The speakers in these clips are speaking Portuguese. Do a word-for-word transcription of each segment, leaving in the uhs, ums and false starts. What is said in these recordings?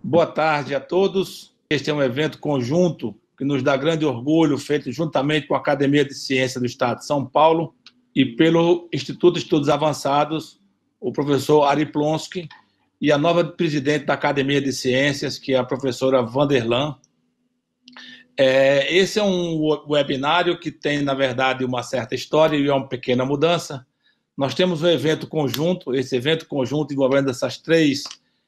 Boa tarde a todos. Este é um evento conjunto que nos dá grande orgulho, feito juntamente com a Academia de Ciências do Estado de São Paulo e pelo Instituto de Estudos Avançados, o professor Ari Plonsky, e a nova presidente da Academia de Ciências, que é a professora Vanderlan. É, esse é um webinário que tem, na verdade, uma certa história e é uma pequena mudança. Nós temos um evento conjunto, esse evento conjunto envolvendo essas três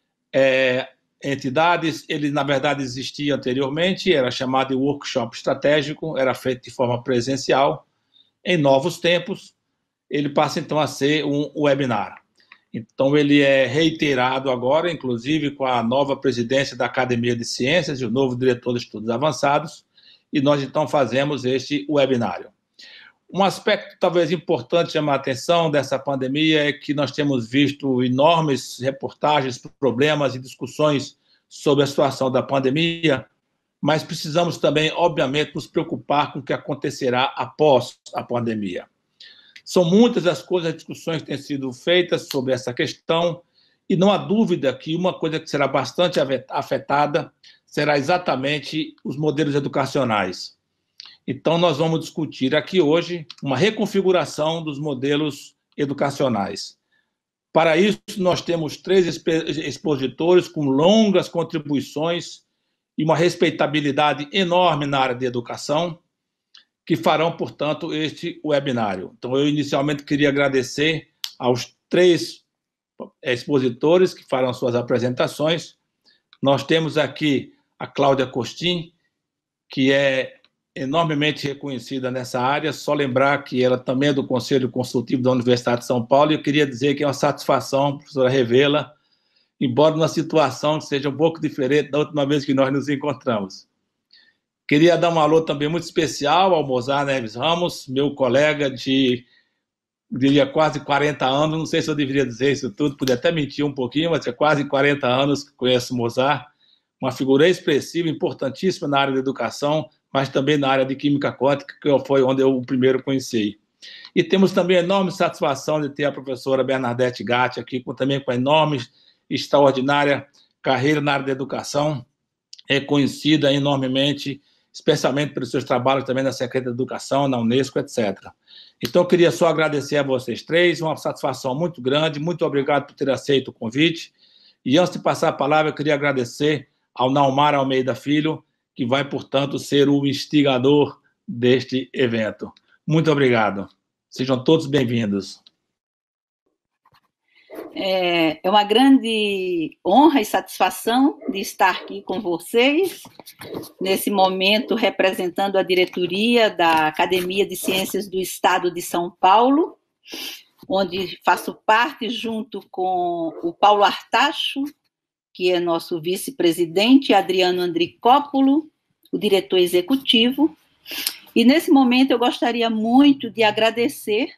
é, entidades. Ele, na verdade, existia anteriormente, era chamado de workshop estratégico, era feito de forma presencial. Em novos tempos, ele passa, então, a ser um webinar. Então, ele é reiterado agora, inclusive com a nova presidência da Academia de Ciências e o novo diretor de Estudos Avançados, e nós, então, fazemos este webinário. Um aspecto talvez importante chamar a atenção dessa pandemia é que nós temos visto enormes reportagens, problemas e discussões sobre a situação da pandemia, mas precisamos também, obviamente, nos preocupar com o que acontecerá após a pandemia. São muitas as coisas, as discussões que têm sido feitas sobre essa questão, e não há dúvida que uma coisa que será bastante afetada será exatamente os modelos educacionais. Então, nós vamos discutir aqui hoje uma reconfiguração dos modelos educacionais. Para isso, nós temos três expositores com longas contribuições e uma respeitabilidade enorme na área de educação, que farão, portanto, este webinário. Então, eu inicialmente queria agradecer aos três expositores que farão suas apresentações. Nós temos aqui a Cláudia Costin, que é enormemente reconhecida nessa área. Só lembrar que ela também é do Conselho Consultivo da Universidade de São Paulo, e eu queria dizer que é uma satisfação, professora, revê-la, embora numa situação que seja um pouco diferente da última vez que nós nos encontramos. Queria dar um alô também muito especial ao Mozar Neves Ramos, meu colega de, diria, quase quarenta anos, não sei se eu deveria dizer isso tudo, podia até mentir um pouquinho, mas é quase quarenta anos que conheço o Mozar, uma figura expressiva, importantíssima na área da educação, mas também na área de química quântica, que foi onde eu o primeiro conheci. E temos também a enorme satisfação de ter a professora Bernadette Gatti aqui, com, também com a enorme, extraordinária carreira na área da educação, reconhecida enormemente, especialmente pelos seus trabalhos também na Secretaria de Educação, na Unesco, etcétera. Então, eu queria só agradecer a vocês três, uma satisfação muito grande, muito obrigado por ter aceito o convite. E antes de passar a palavra, eu queria agradecer ao Naumar Almeida Filho, que vai, portanto, ser o instigador deste evento. Muito obrigado. Sejam todos bem-vindos. É uma grande honra e satisfação de estar aqui com vocês, nesse momento representando a diretoria da Academia de Ciências do Estado de São Paulo, onde faço parte junto com o Paulo Artacho, que é nosso vice-presidente, Adriano Andricópolo, o diretor executivo. E, nesse momento, eu gostaria muito de agradecer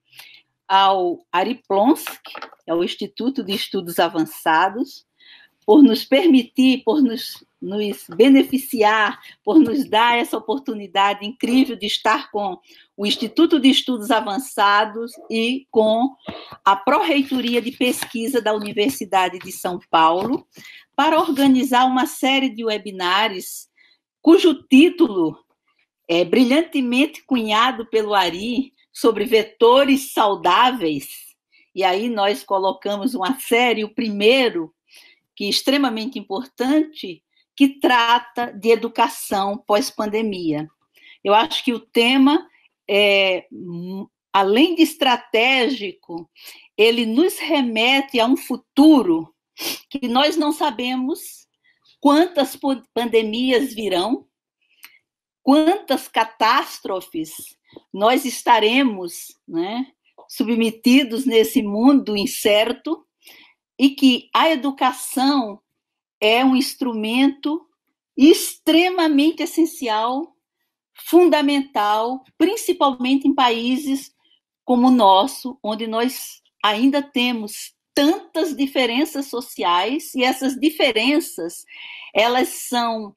ao Ari Plonsky, ao Instituto de Estudos Avançados, por nos permitir, por nos, nos beneficiar, por nos dar essa oportunidade incrível de estar com o Instituto de Estudos Avançados e com a Pró-Reitoria de Pesquisa da Universidade de São Paulo, para organizar uma série de webinários cujo título é brilhantemente cunhado pelo Ari, sobre vetores saudáveis. E aí nós colocamos uma série, o primeiro, que é extremamente importante, que trata de educação pós-pandemia. Eu acho que o tema, é, além de estratégico, ele nos remete a um futuro que nós não sabemos quantas pandemias virão, quantas catástrofes nós estaremos, né, submetidos nesse mundo incerto, e que a educação é um instrumento extremamente essencial, fundamental, principalmente em países como o nosso, onde nós ainda temos tantas diferenças sociais, e essas diferenças, elas são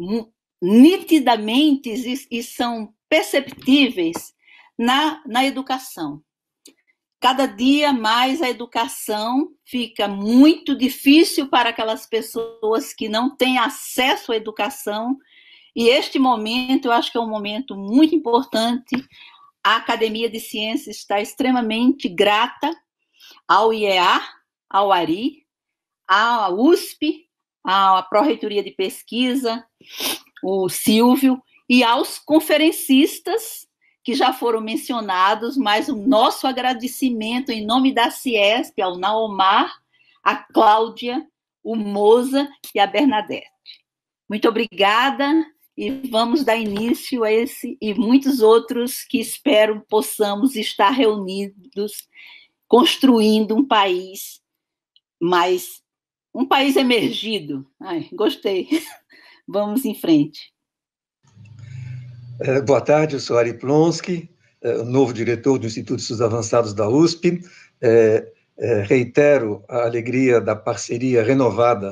nitidamente e, e são perceptíveis na, na educação. cada dia mais a educação fica muito difícil para aquelas pessoas que não têm acesso à educação, e este momento, eu acho que é um momento muito importante. A Academia de Ciências está extremamente grata ao I E A, ao ARI, à U S P, à Pró-Reitoria de Pesquisa, o Silvio, e aos conferencistas que já foram mencionados, mas o nosso agradecimento em nome da Ciesp, ao Naomar, a Cláudia, o Moza e a Bernadette. Muito obrigada, e vamos dar início a esse e muitos outros que espero possamos estar reunidos, construindo um país mais, um país emergido. Ai, gostei. Vamos em frente. É, boa tarde, eu sou Ari Plonsky, é, novo diretor do Instituto de Estudos Avançados da U S P. É, é, reitero a alegria da parceria renovada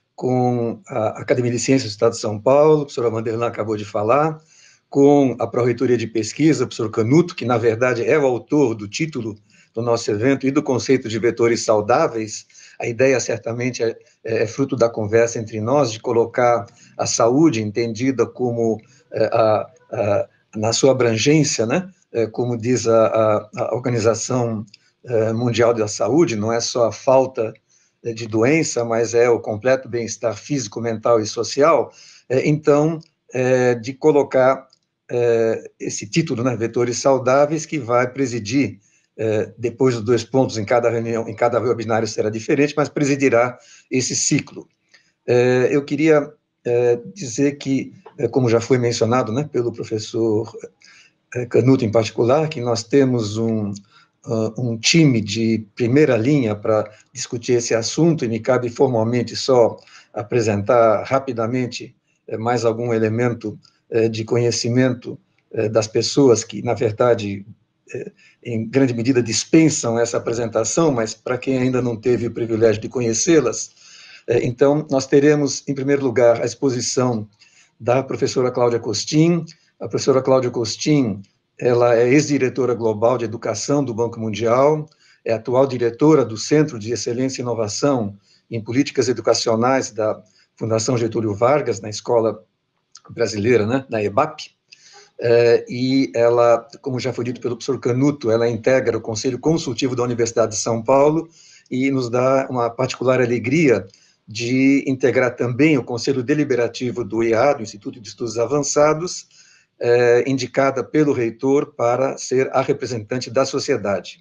com a Academia de Ciências do Estado de São Paulo, a professora Vanderlan acabou de falar, com a Pró-Reitoria de Pesquisa, o professor Canuto, que, na verdade, é o autor do título do nosso evento e do conceito de vetores saudáveis. A ideia, certamente, é, é fruto da conversa entre nós, de colocar a saúde entendida como, é, a, a, na sua abrangência, né? É, como diz a, a, a Organização Mundial da Saúde, não é só a falta de doença, mas é o completo bem-estar físico, mental e social. Então, é, de colocar é, esse título, né, vetores saudáveis, que vai presidir, é, depois dos dois pontos em cada reunião, em cada webinário será diferente, mas presidirá esse ciclo. É, eu queria é, dizer que, é, como já foi mencionado, né, pelo professor Canuto em particular, que nós temos um, uh, um time de primeira linha para discutir esse assunto, e me cabe formalmente só apresentar rapidamente eh, mais algum elemento eh, de conhecimento eh, das pessoas que, na verdade, eh, em grande medida dispensam essa apresentação, mas para quem ainda não teve o privilégio de conhecê-las, eh, então, nós teremos, em primeiro lugar, a exposição da professora Cláudia Costin. A professora Cláudia Costin, ela é ex-diretora global de educação do Banco Mundial, é atual diretora do Centro de Excelência e Inovação em Políticas Educacionais da Fundação Getúlio Vargas, na Escola Brasileira, né, na E B A P, é, e ela, como já foi dito pelo professor Canuto, ela integra o Conselho Consultivo da Universidade de São Paulo e nos dá uma particular alegria de integrar também o Conselho Deliberativo do I A, do Instituto de Estudos Avançados, é, indicada pelo reitor para ser a representante da sociedade.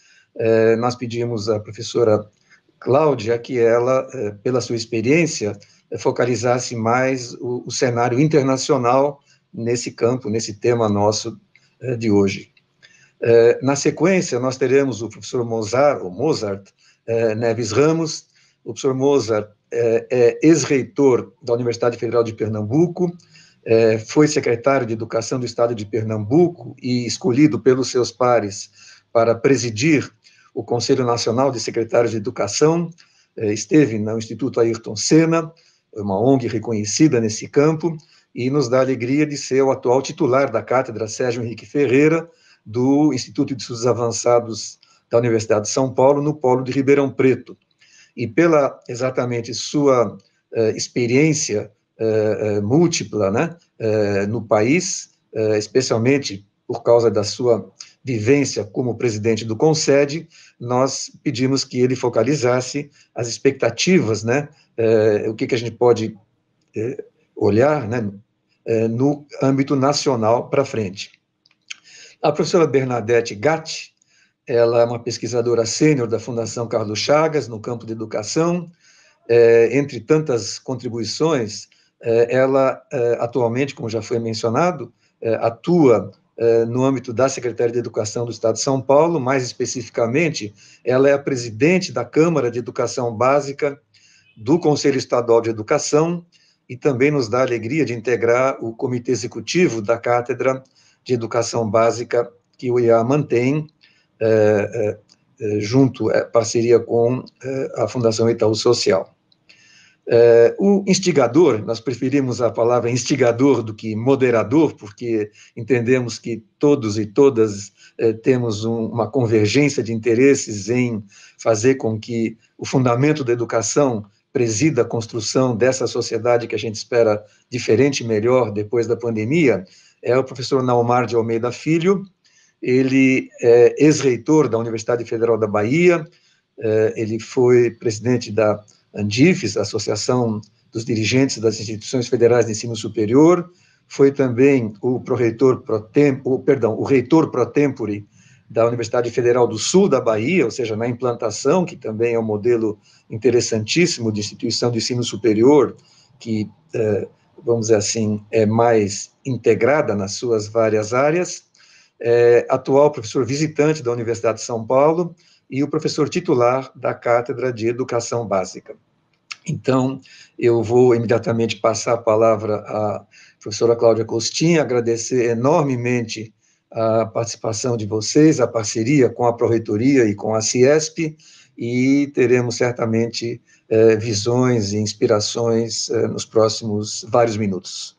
É, nós pedimos à professora Cláudia que ela, é, pela sua experiência, é, focalizasse mais o, o cenário internacional nesse campo, nesse tema nosso é, de hoje. É, na sequência, nós teremos o professor Mozart, ou Mozart é, Neves Ramos. O professor Mozart é, é ex-reitor da Universidade Federal de Pernambuco, é, foi secretário de Educação do Estado de Pernambuco e escolhido pelos seus pares para presidir o Conselho Nacional de Secretários de Educação, é, esteve no Instituto Ayrton Senna, uma O N G reconhecida nesse campo, e nos dá a alegria de ser o atual titular da cátedra Sérgio Henrique Ferreira, do Instituto de Estudos Avançados da Universidade de São Paulo, no polo de Ribeirão Preto. E pela, exatamente, sua uh, experiência uh, uh, múltipla, né, uh, no país, uh, especialmente por causa da sua vivência como presidente do CONSED, nós pedimos que ele focalizasse as expectativas, né, uh, o que, que a gente pode uh, olhar, né, uh, no âmbito nacional para frente. A professora Bernadette Gatti, ela é uma pesquisadora sênior da Fundação Carlos Chagas, no campo de educação. É, entre tantas contribuições, é, ela, é, atualmente, como já foi mencionado, é, atua é, no âmbito da Secretaria de Educação do Estado de São Paulo. Mais especificamente, ela é a presidente da Câmara de Educação Básica do Conselho Estadual de Educação e também nos dá a alegria de integrar o Comitê Executivo da Cátedra de Educação Básica que o I A mantém, É, é, junto, é, parceria com é, a Fundação Itaú Social. É, o instigador, nós preferimos a palavra instigador do que moderador, porque entendemos que todos e todas é, temos um, uma convergência de interesses em fazer com que o fundamento da educação presida a construção dessa sociedade que a gente espera diferente e melhor depois da pandemia, é o professor Naumar de Almeida Filho. Ele é ex-reitor da Universidade Federal da Bahia, é, ele foi presidente da Andifes, a Associação dos Dirigentes das Instituições Federais de Ensino Superior, foi também o pró-reitor pro tempore, perdão, o reitor pro tempore da Universidade Federal do Sul da Bahia, ou seja, na implantação, que também é um modelo interessantíssimo de instituição de ensino superior, que, eh, vamos dizer assim, é mais integrada nas suas várias áreas, é, atual professor visitante da Universidade de São Paulo, e o professor titular da Cátedra de Educação Básica. Então, eu vou imediatamente passar a palavra à professora Cláudia Costin, agradecer enormemente a participação de vocês, a parceria com a Pró-Reitoria e com a Ciesp, e teremos certamente eh, visões e inspirações eh, nos próximos vários minutos.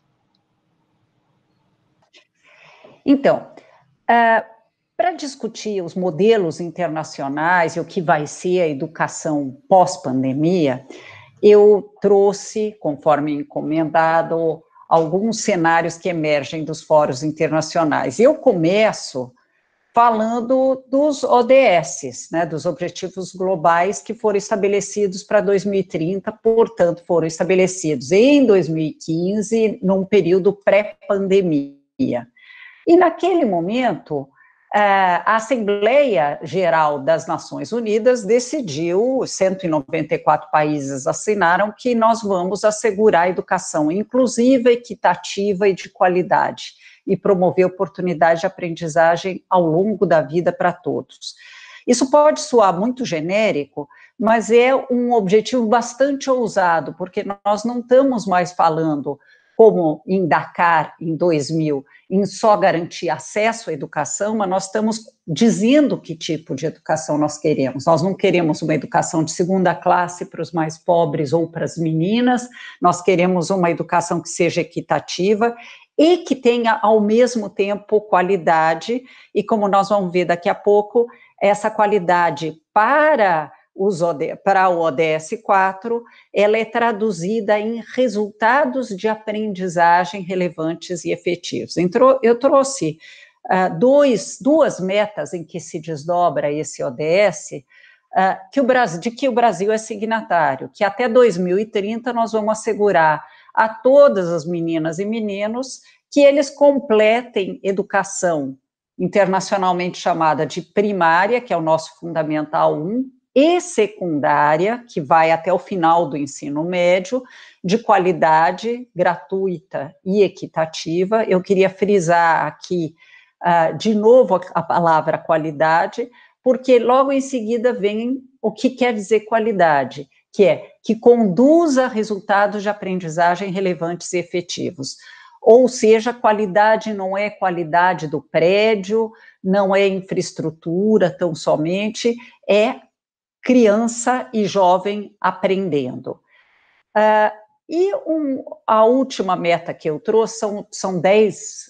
Então, uh... para discutir os modelos internacionais e o que vai ser a educação pós-pandemia, eu trouxe, conforme encomendado, alguns cenários que emergem dos fóruns internacionais. Eu começo falando dos O D S, né, dos Objetivos Globais que foram estabelecidos para dois mil e trinta, portanto, foram estabelecidos em dois mil e quinze, num período pré-pandemia. E, naquele momento, a Assembleia Geral das Nações Unidas decidiu, cento e noventa e quatro países assinaram, que nós vamos assegurar a educação inclusiva, equitativa e de qualidade, e promover oportunidade de aprendizagem ao longo da vida para todos. Isso pode soar muito genérico, mas é um objetivo bastante ousado, porque nós não estamos mais falando, como em Dakar, em dois mil, em só garantir acesso à educação, mas nós estamos dizendo que tipo de educação nós queremos. Nós não queremos uma educação de segunda classe para os mais pobres ou para as meninas, nós queremos uma educação que seja equitativa e que tenha, ao mesmo tempo, qualidade, e como nós vamos ver daqui a pouco, essa qualidade para... Os O D, para o O D S quatro, ela é traduzida em resultados de aprendizagem relevantes e efetivos. Então, eu trouxe uh, dois, duas metas em que se desdobra esse O D S, uh, que o Brasil, de que o Brasil é signatário, que até dois mil e trinta nós vamos assegurar a todas as meninas e meninos que eles completem educação internacionalmente chamada de primária, que é o nosso Fundamental um, e secundária, que vai até o final do ensino médio, de qualidade, gratuita e equitativa. Eu queria frisar aqui, uh, de novo, a, a palavra qualidade, porque logo em seguida vem o que quer dizer qualidade, que é que conduza a resultados de aprendizagem relevantes e efetivos. Ou seja, qualidade não é qualidade do prédio, não é infraestrutura tão somente, é criança e jovem aprendendo. Uh, e um, a última meta que eu trouxe, são, são dez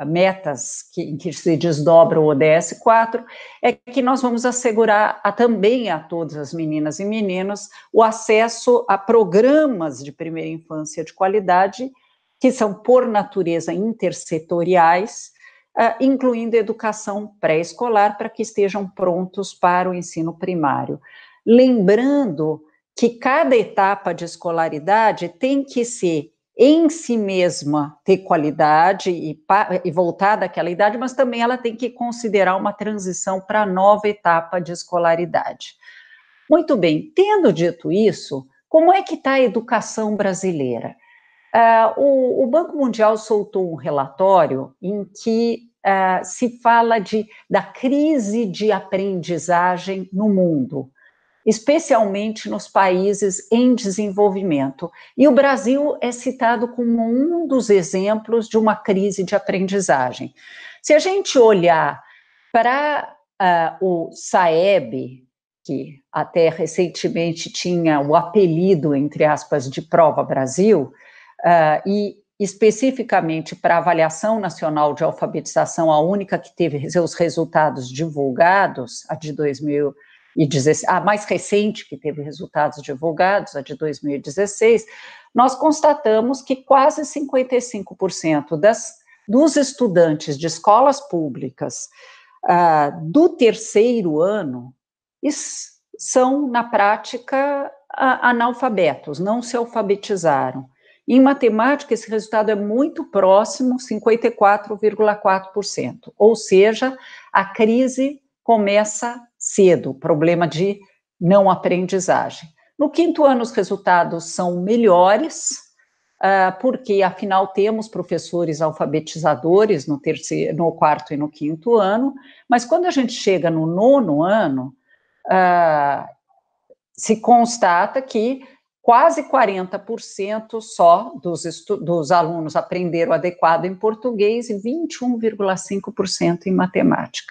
metas que, em que se desdobra o O D S quatro, é que nós vamos assegurar a, também a todas as meninas e meninos o acesso a programas de primeira infância de qualidade, que são, por natureza, intersetoriais, Uh, incluindo educação pré-escolar, para que estejam prontos para o ensino primário. Lembrando que cada etapa de escolaridade tem que ser, em si mesma, ter qualidade e, e voltada àquela idade, mas também ela tem que considerar uma transição para a nova etapa de escolaridade. Muito bem, tendo dito isso, como é que está a educação brasileira? Uh, o, o Banco Mundial soltou um relatório em que uh, se fala de, da crise de aprendizagem no mundo, especialmente nos países em desenvolvimento. E o Brasil é citado como um dos exemplos de uma crise de aprendizagem. Se a gente olhar para uh, o SAEB, que até recentemente tinha o apelido, entre aspas, de Prova Brasil, uh, e especificamente para a Avaliação Nacional de Alfabetização, a única que teve seus resultados divulgados, a de dois mil e dezesseis, a mais recente que teve resultados divulgados, a de dois mil e dezesseis, nós constatamos que quase cinquenta e cinco por cento das, dos estudantes de escolas públicas uh, do terceiro ano são, na prática, analfabetos, não se alfabetizaram. Em matemática, esse resultado é muito próximo, cinquenta e quatro vírgula quatro por cento, ou seja, a crise começa cedo, problema de não aprendizagem. No quinto ano, os resultados são melhores, uh, porque, afinal, temos professores alfabetizadores no, terceiro, no quarto e no quinto ano, mas quando a gente chega no nono ano, uh, se constata que quase quarenta por cento só dos, dos alunos aprenderam adequado em português e vinte e um vírgula cinco por cento em matemática.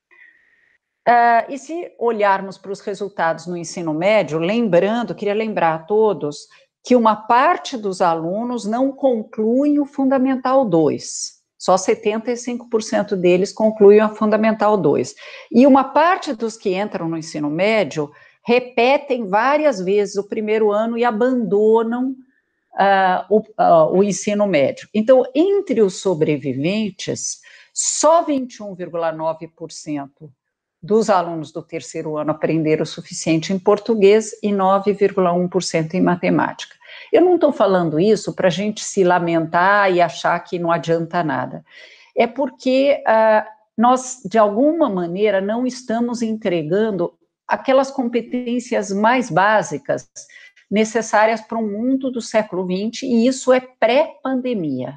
Uh, e se olharmos para os resultados no ensino médio, lembrando, queria lembrar a todos que uma parte dos alunos não concluem o Fundamental dois, só setenta e cinco por cento deles concluem a Fundamental dois. E uma parte dos que entram no ensino médio repetem várias vezes o primeiro ano e abandonam uh, o, uh, o ensino médio. Então, entre os sobreviventes, só vinte e um vírgula nove por cento dos alunos do terceiro ano aprenderam o suficiente em português e nove vírgula um por cento em matemática. Eu não estou falando isso para a gente se lamentar e achar que não adianta nada. É porque uh, nós, de alguma maneira, não estamos entregando aquelas competências mais básicas necessárias para o mundo do século vinte, e isso é pré-pandemia.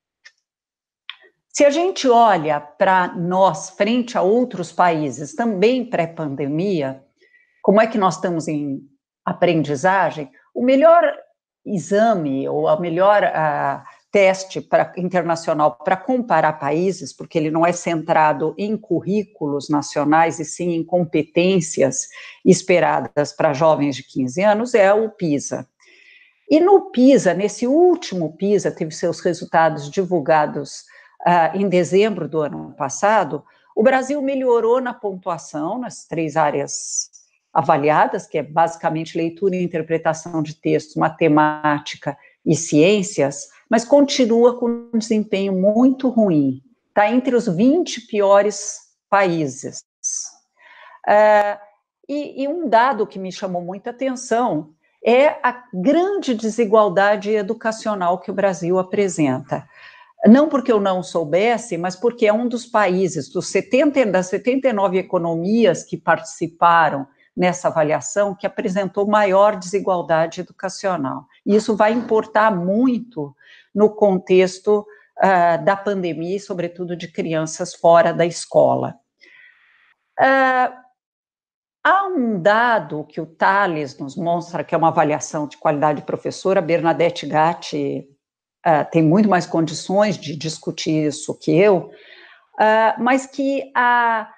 Se a gente olha para nós, frente a outros países, também pré-pandemia, como é que nós estamos em aprendizagem? O melhor exame, ou a melhor uh, teste pra, internacional para comparar países, porque ele não é centrado em currículos nacionais, e sim em competências esperadas para jovens de quinze anos, é o PISA. E no PISA, nesse último PISA, teve seus resultados divulgados uh, em dezembro do ano passado, o Brasil melhorou na pontuação, nas três áreas avaliadas, que é basicamente leitura e interpretação de textos, matemática e ciências, mas continua com um desempenho muito ruim. Está entre os vinte piores países. Uh, e, e um dado que me chamou muita atenção é a grande desigualdade educacional que o Brasil apresenta. Não porque eu não soubesse, mas porque é um dos países, dos setenta, das setenta e nove economias que participaram nessa avaliação, que apresentou maior desigualdade educacional. E isso vai importar muito no contexto uh, da pandemia e, sobretudo, de crianças fora da escola. Uh, há um dado que o Thales nos mostra, que é uma avaliação de qualidade de professor, a Bernadette Gatti uh, tem muito mais condições de discutir isso que eu, uh, mas que a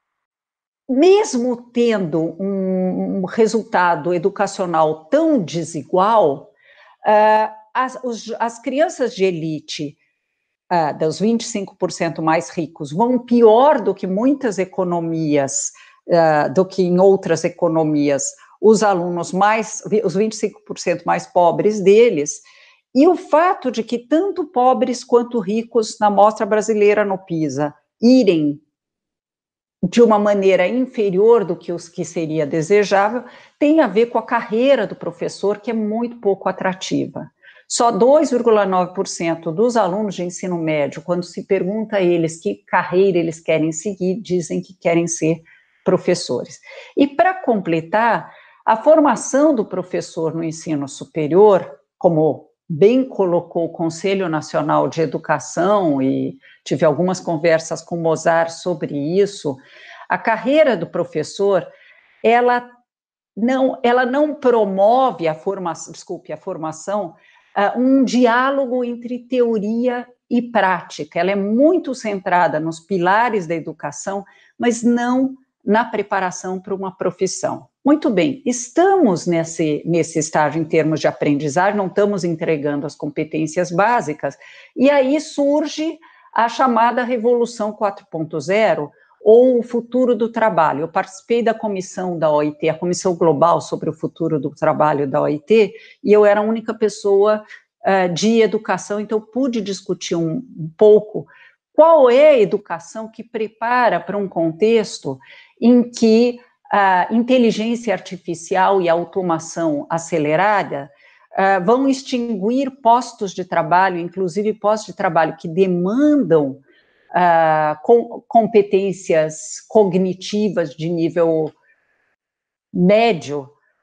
mesmo tendo um resultado educacional tão desigual, uh, as, os, as crianças de elite, uh, dos vinte e cinco por cento mais ricos, vão pior do que muitas economias, uh, do que em outras economias, os alunos mais, os vinte e cinco por cento mais pobres deles, e o fato de que tanto pobres quanto ricos na amostra brasileira no PISA irem de uma maneira inferior do que os que seria desejável, tem a ver com a carreira do professor, que é muito pouco atrativa. Só dois vírgula nove por cento dos alunos de ensino médio, quando se pergunta a eles que carreira eles querem seguir, dizem que querem ser professores. E para completar, a formação do professor no ensino superior, como bem colocou o Conselho Nacional de Educação, e tive algumas conversas com o Mozart sobre isso, a carreira do professor, ela não, ela não promove a formação, desculpe, a formação, uh, um diálogo entre teoria e prática. Ela é muito centrada nos pilares da educação, mas não na preparação para uma profissão. Muito bem, estamos nesse, nesse estágio em termos de aprendizagem, não estamos entregando as competências básicas, e aí surge a chamada Revolução quatro ponto zero, ou o futuro do trabalho. Eu participei da comissão da O I T, a Comissão Global sobre o Futuro do Trabalho da O I T, e eu era a única pessoa uh, de educação, então pude discutir um, um pouco qual é a educação que prepara para um contexto em que a inteligência artificial e a automação acelerada uh, vão extinguir postos de trabalho, inclusive postos de trabalho que demandam uh, com, competências cognitivas de nível médio,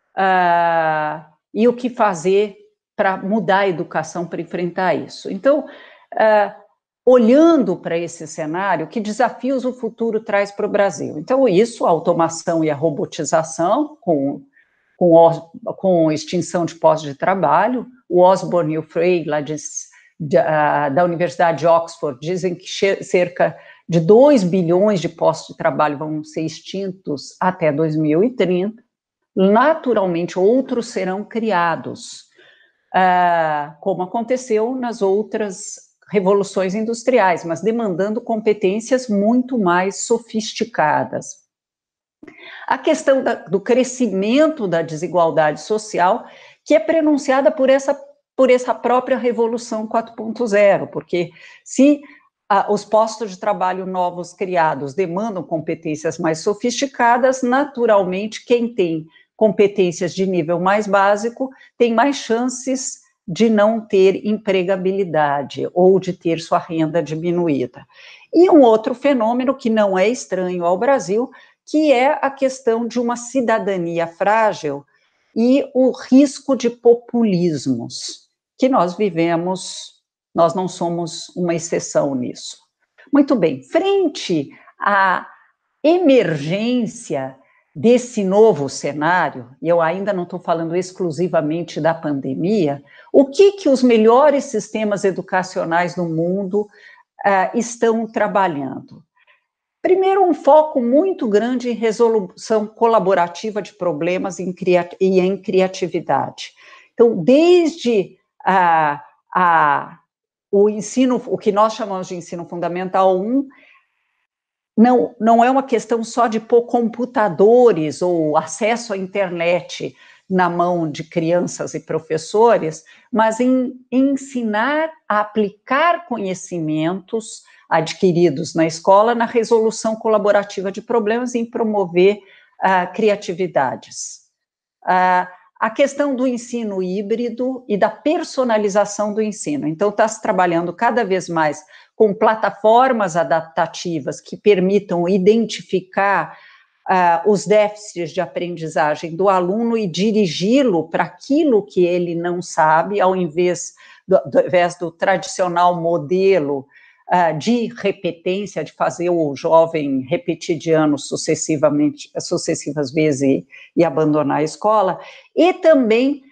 uh, e o que fazer para mudar a educação para enfrentar isso. Então, uh, olhando para esse cenário, que desafios o futuro traz para o Brasil? Então, isso, a automação e a robotização, com, com, com extinção de postos de trabalho. O Osborne e o Frey, lá de, de, uh, da Universidade de Oxford, dizem que cerca de dois bilhões de postos de trabalho vão ser extintos até dois mil e trinta. Naturalmente, outros serão criados, uh, como aconteceu nas outras revoluções industriais, mas demandando competências muito mais sofisticadas. A questão da, do crescimento da desigualdade social, que é prenunciada por essa, por essa própria Revolução quatro ponto zero, porque se ah, os postos de trabalho novos criados demandam competências mais sofisticadas, naturalmente quem tem competências de nível mais básico tem mais chances de não ter empregabilidade ou de ter sua renda diminuída. E um outro fenômeno que não é estranho ao Brasil, que é a questão de uma cidadania frágil e o risco de populismos, que nós vivemos, nós não somos uma exceção nisso. Muito bem, frente à emergência desse novo cenário, e eu ainda não estou falando exclusivamente da pandemia, o que que os melhores sistemas educacionais do mundo uh, estão trabalhando? Primeiro, um foco muito grande em resolução colaborativa de problemas e em criatividade. Então, desde uh, a, o ensino, o que nós chamamos de ensino fundamental um, Não, não é uma questão só de pôr computadores ou acesso à internet na mão de crianças e professores, mas em ensinar a aplicar conhecimentos adquiridos na escola na resolução colaborativa de problemas e em promover uh, criatividades. Uh, a questão do ensino híbrido e da personalização do ensino. Então, está se trabalhando cada vez mais com plataformas adaptativas que permitam identificar uh, os déficits de aprendizagem do aluno e dirigi-lo para aquilo que ele não sabe, ao invés do, do, ao invés do tradicional modelo uh, de repetência, de fazer o jovem repetir de ano sucessivamente, sucessivas vezes e, e abandonar a escola, e também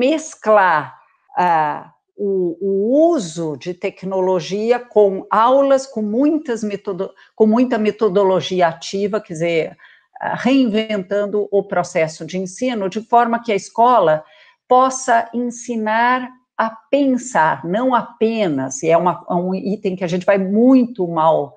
mesclar uh, O, o uso de tecnologia com aulas com, muitas metodo, com muita metodologia ativa, quer dizer, reinventando o processo de ensino, de forma que a escola possa ensinar a pensar, não apenas, e é uma, um item que a gente vai muito mal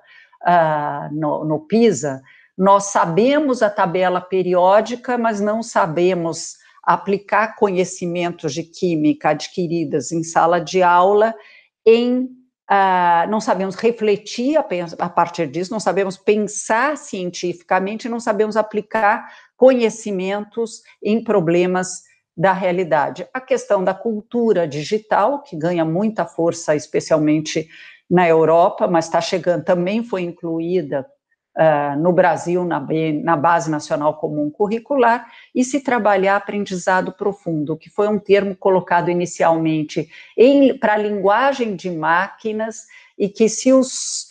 uh, no, no PISA, nós sabemos a tabela periódica, mas não sabemos aplicar conhecimentos de química adquiridas em sala de aula, em, uh, não sabemos refletir a, a partir disso, não sabemos pensar cientificamente, não sabemos aplicar conhecimentos em problemas da realidade. A questão da cultura digital, que ganha muita força, especialmente na Europa, mas está chegando, também foi incluída Uh, no Brasil, na, na Base Nacional Comum Curricular, e se trabalhar aprendizado profundo, que foi um termo colocado inicialmente para a linguagem de máquinas, e que se os,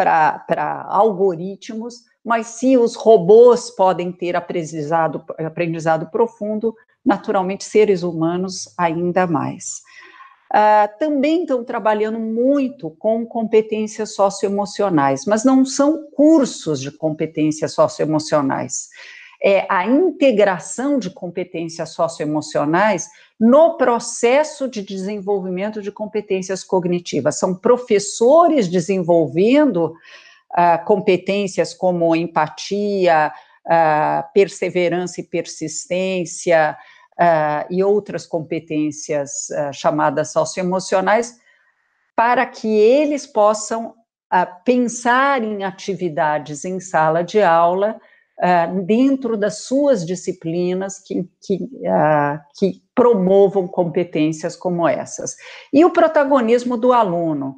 para algoritmos, mas se os robôs podem ter aprendizado, aprendizado profundo, naturalmente seres humanos ainda mais. uh, também estão trabalhando muito com competências socioemocionais, mas não são cursos de competências socioemocionais. É a integração de competências socioemocionais no processo de desenvolvimento de competências cognitivas. São professores desenvolvendo uh, competências como empatia, uh, perseverança e persistência, uh, e outras competências uh, chamadas socioemocionais, para que eles possam uh, pensar em atividades em sala de aula, Uh, dentro das suas disciplinas que, que, uh, que promovam competências como essas. E o protagonismo do aluno,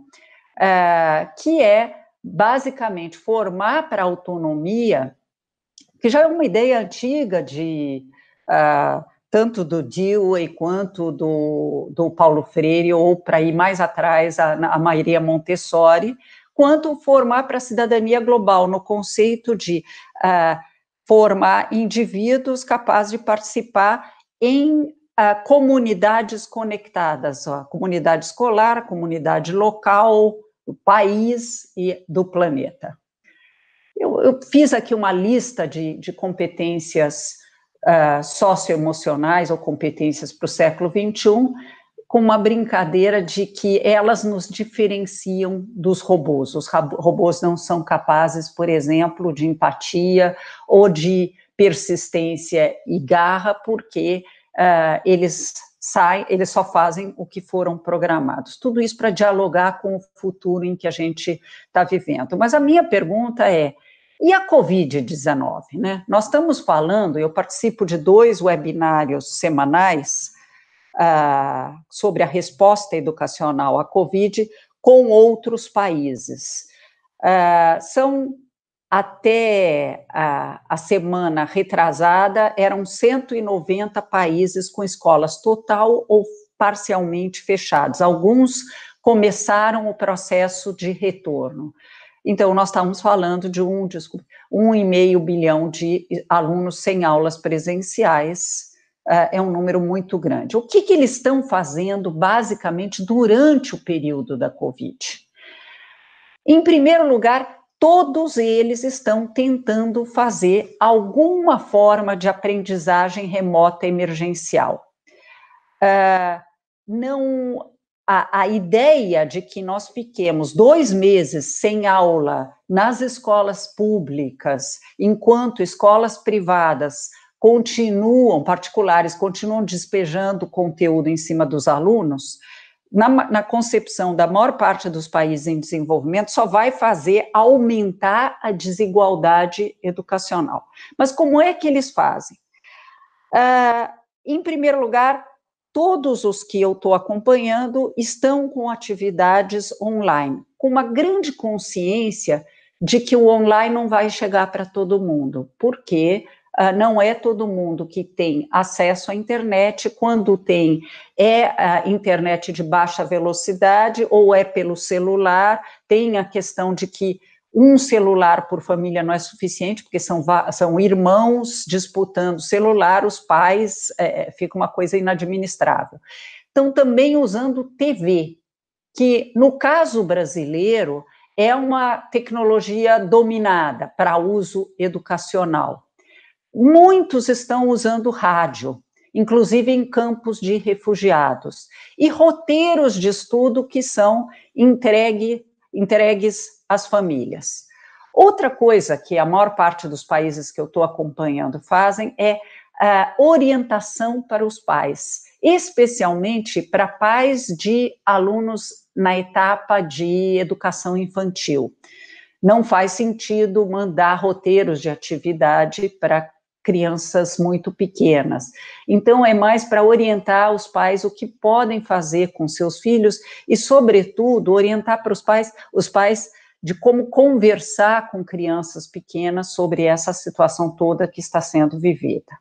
uh, que é basicamente formar para a autonomia, que já é uma ideia antiga de uh, tanto do Dewey quanto do, do Paulo Freire, ou para ir mais atrás, a, a Maria Montessori, quanto formar para a cidadania global, no conceito de uh, formar indivíduos capazes de participar em uh, comunidades conectadas, a comunidade escolar, a comunidade local, do país e do planeta. Eu, eu fiz aqui uma lista de, de competências uh, socioemocionais ou competências para o século vinte e um, com uma brincadeira de que elas nos diferenciam dos robôs. Os robôs não são capazes, por exemplo, de empatia ou de persistência e garra, porque uh, eles saem, eles só fazem o que foram programados. Tudo isso para dialogar com o futuro em que a gente está vivendo. Mas a minha pergunta é, e a covid dezenove, né? Nós estamos falando, eu participo de dois webinários semanais, Uh, sobre a resposta educacional à Covid com outros países. Uh, são, até a, a semana retrasada, eram cento e noventa países com escolas total ou parcialmente fechadas. Alguns começaram o processo de retorno. Então, nós estamos falando de um, desculpa, um e meio bilhão de alunos sem aulas presenciais. Uh, é um número muito grande. O que, que eles estão fazendo, basicamente, durante o período da Covid? Em primeiro lugar, todos eles estão tentando fazer alguma forma de aprendizagem remota emergencial. Uh, não, a, a ideia de que nós fiquemos dois meses sem aula nas escolas públicas, enquanto escolas privadas continuam, particulares, continuam despejando conteúdo em cima dos alunos, na, na concepção da maior parte dos países em desenvolvimento, só vai fazer aumentar a desigualdade educacional. Mas como é que eles fazem? Uh, em primeiro lugar, todos os que eu estou acompanhando estão com atividades online, com uma grande consciência de que o online não vai chegar para todo mundo, porque Uh, não é todo mundo que tem acesso à internet. Quando tem, é a internet de baixa velocidade ou é pelo celular. Tem a questão de que um celular por família não é suficiente, porque são, são irmãos disputando celular, os pais, é, fica uma coisa inadministrável. Então, também usando T V, que no caso brasileiro é uma tecnologia dominada para uso educacional. Muitos estão usando rádio, inclusive em campos de refugiados, e roteiros de estudo que são entregue, entregues às famílias. Outra coisa que a maior parte dos países que eu estou acompanhando fazem é a orientação para os pais, especialmente para pais de alunos na etapa de educação infantil. Não faz sentido mandar roteiros de atividade para crianças muito pequenas. Então, é mais para orientar os pais o que podem fazer com seus filhos e, sobretudo, orientar para os pais, os pais de como conversar com crianças pequenas sobre essa situação toda que está sendo vivida.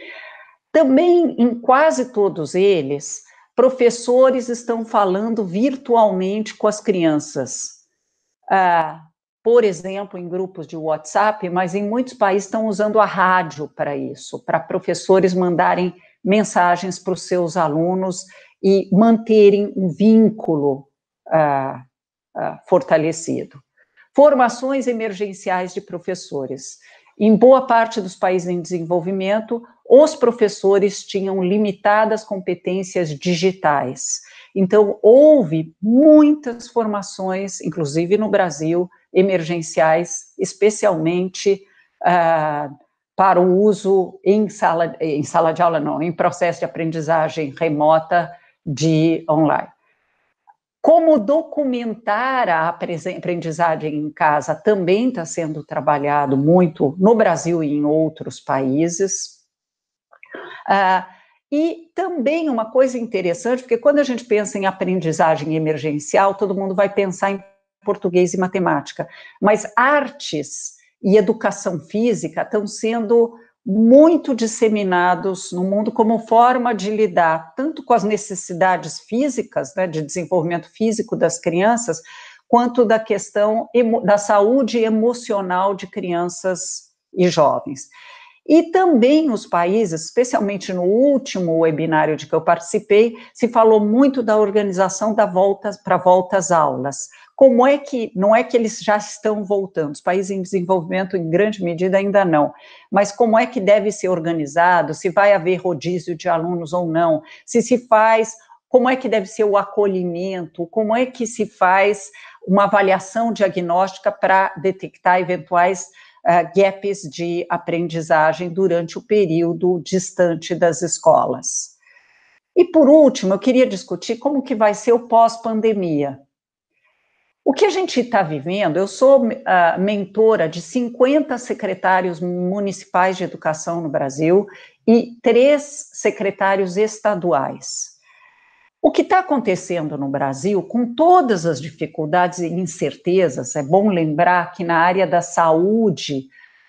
Também, em quase todos eles, professores estão falando virtualmente com as crianças. Ah, por exemplo, em grupos de WhatsApp, mas em muitos países estão usando a rádio para isso, para professores mandarem mensagens para os seus alunos e manterem um vínculo ah, ah, fortalecido. Formações emergenciais de professores. Em boa parte dos países em desenvolvimento, os professores tinham limitadas competências digitais. Então, houve muitas formações, inclusive no Brasil, emergenciais, especialmente ah, para o uso em sala, em sala de aula, não, em processo de aprendizagem remota de online. Como documentar a aprendizagem em casa também está sendo trabalhado muito no Brasil e em outros países. Ah, e também uma coisa interessante, porque quando a gente pensa em aprendizagem emergencial, todo mundo vai pensar em português e matemática, mas artes e educação física estão sendo muito disseminados no mundo como forma de lidar tanto com as necessidades físicas, né, de desenvolvimento físico das crianças, quanto da questão da saúde emocional de crianças e jovens. E também os países, especialmente no último webinário de que eu participei, se falou muito da organização da volta para volta às aulas. Como é que, não é que eles já estão voltando, os países em desenvolvimento, em grande medida, ainda não, mas como é que deve ser organizado, se vai haver rodízio de alunos ou não, se se faz, como é que deve ser o acolhimento, como é que se faz uma avaliação diagnóstica para detectar eventuais Uh, gaps de aprendizagem durante o período distante das escolas. E, por último, eu queria discutir como que vai ser o pós-pandemia. O que a gente está vivendo, eu sou uh, mentora de cinquenta secretários municipais de educação no Brasil e três secretários estaduais. O que está acontecendo no Brasil, com todas as dificuldades e incertezas, é bom lembrar que na área da saúde,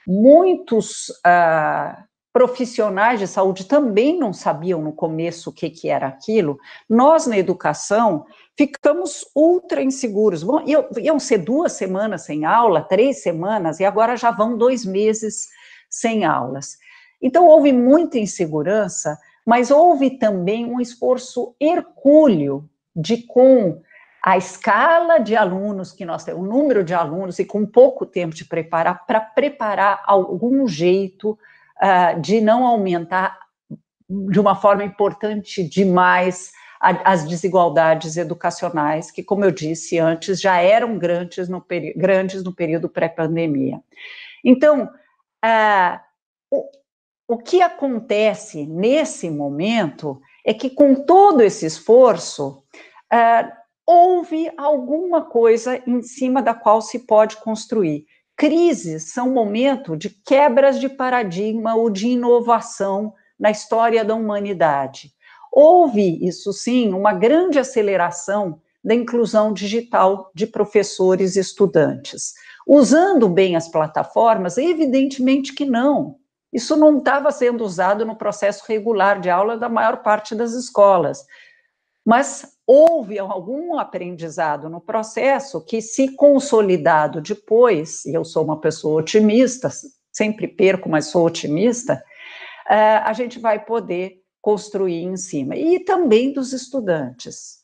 muitos ah, profissionais de saúde também não sabiam no começo o que, que era aquilo. Nós, na educação, ficamos ultra inseguros. Bom, iam, iam ser duas semanas sem aula, três semanas, e agora já vão dois meses sem aulas. Então, houve muita insegurança, mas houve também um esforço hercúleo de, com a escala de alunos que nós temos, o número de alunos, e com pouco tempo de preparar, para preparar algum jeito uh, de não aumentar de uma forma importante demais a, as desigualdades educacionais, que, como eu disse antes, já eram grandes no, peri- grandes no período pré-pandemia. Então, uh, o O que acontece nesse momento é que, com todo esse esforço, uh, houve alguma coisa em cima da qual se pode construir. Crises são momento de quebras de paradigma ou de inovação na história da humanidade. Houve, isso sim, uma grande aceleração da inclusão digital de professores e estudantes. Usando bem as plataformas? Evidentemente que não. Isso não estava sendo usado no processo regular de aula da maior parte das escolas, mas houve algum aprendizado no processo que, se consolidado depois, e eu sou uma pessoa otimista, sempre perco, mas sou otimista, a gente vai poder construir em cima, e também dos estudantes.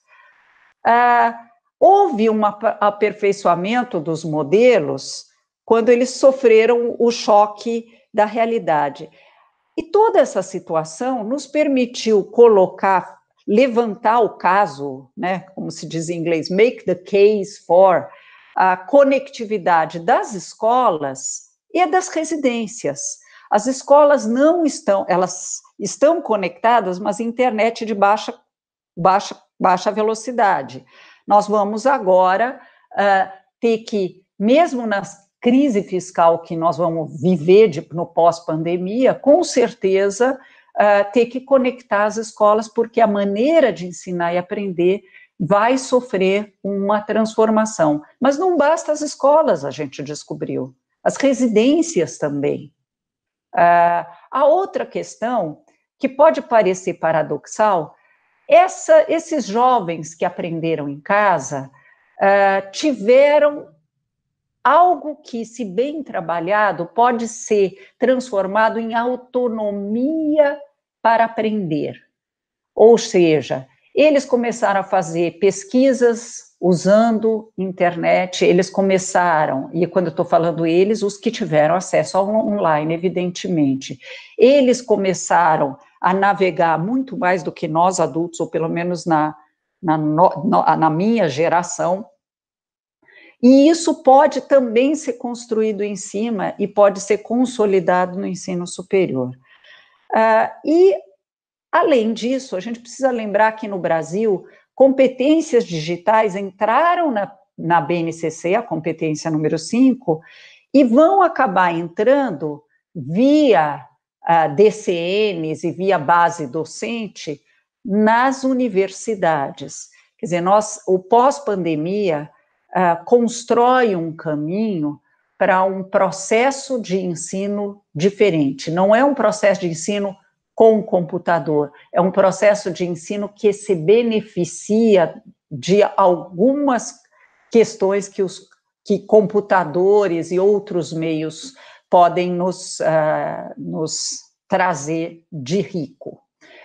Houve um aperfeiçoamento dos modelos quando eles sofreram o choque da realidade. E toda essa situação nos permitiu colocar, levantar o caso, né, como se diz em inglês, make the case for a conectividade das escolas e das residências. As escolas não estão, elas estão conectadas, mas internet de baixa, baixa, baixa velocidade. Nós vamos agora uh, ter que, mesmo nas crise fiscal que nós vamos viver de, no pós-pandemia, com certeza uh, ter que conectar as escolas, porque a maneira de ensinar e aprender vai sofrer uma transformação. Mas não basta as escolas, a gente descobriu, as residências também. Uh, a outra questão, que pode parecer paradoxal, essa, esses jovens que aprenderam em casa uh, tiveram algo que, se bem trabalhado, pode ser transformado em autonomia para aprender. Ou seja, Eles começaram a fazer pesquisas usando internet, eles começaram, e quando eu estou falando eles, os que tiveram acesso ao online, evidentemente, eles começaram a navegar muito mais do que nós adultos, ou pelo menos na, na, no, na minha geração, e isso pode também ser construído em cima e pode ser consolidado no ensino superior. Uh, e, além disso, a gente precisa lembrar que no Brasil, competências digitais entraram na, na B N C C, a competência número cinco, e vão acabar entrando via uh, D C Ns e via base docente nas universidades. Quer dizer, nós, o pós-pandemia uh, constrói um caminho para um processo de ensino diferente. Não é um processo de ensino com computador, é um processo de ensino que se beneficia de algumas questões que os que computadores e outros meios podem nos, uh, nos trazer de rico.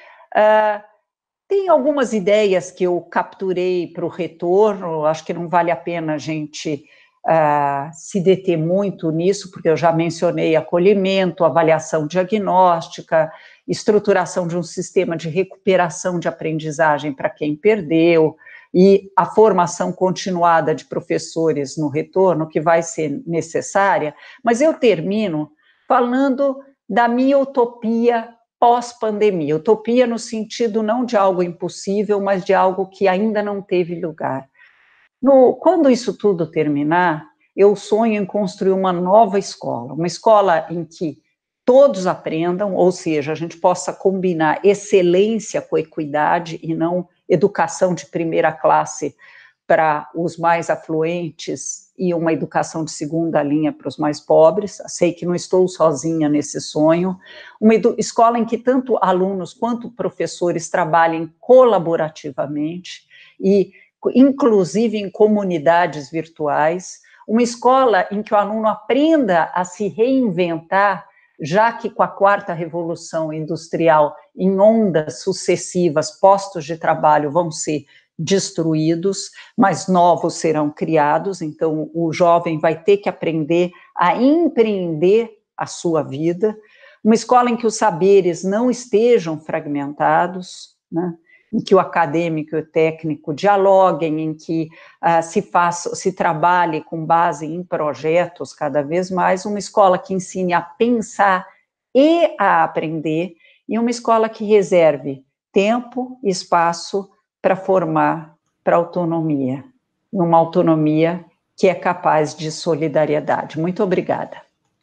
Uh, tem algumas ideias que eu capturei para o retorno, acho que não vale a pena a gente uh, se deter muito nisso, porque eu já mencionei acolhimento, avaliação diagnóstica, estruturação de um sistema de recuperação de aprendizagem para quem perdeu, e a formação continuada de professores no retorno, que vai ser necessária, mas eu termino falando da minha utopia pós-pandemia, utopia no sentido não de algo impossível, mas de algo que ainda não teve lugar. No, quando isso tudo terminar, eu sonho em construir uma nova escola, uma escola em que todos aprendam, ou seja, a gente possa combinar excelência com equidade e não educação de primeira classe para os mais afluentes e uma educação de segunda linha para os mais pobres. Sei que não estou sozinha nesse sonho. Uma escola em que tanto alunos quanto professores trabalhem colaborativamente e, inclusive, em comunidades virtuais. Uma escola em que o aluno aprenda a se reinventar, já que com a quarta revolução industrial, em ondas sucessivas, postos de trabalho vão ser destruídos, mas novos serão criados, então o jovem vai ter que aprender a empreender a sua vida. Uma escola em que os saberes não estejam fragmentados, né? Em que o acadêmico e o técnico dialoguem, em que uh, se faça, se trabalhe com base em projetos cada vez mais, uma escola que ensine a pensar e a aprender, e uma escola que reserve tempo e espaço para formar para autonomia, uma autonomia que é capaz de solidariedade. Muito obrigada.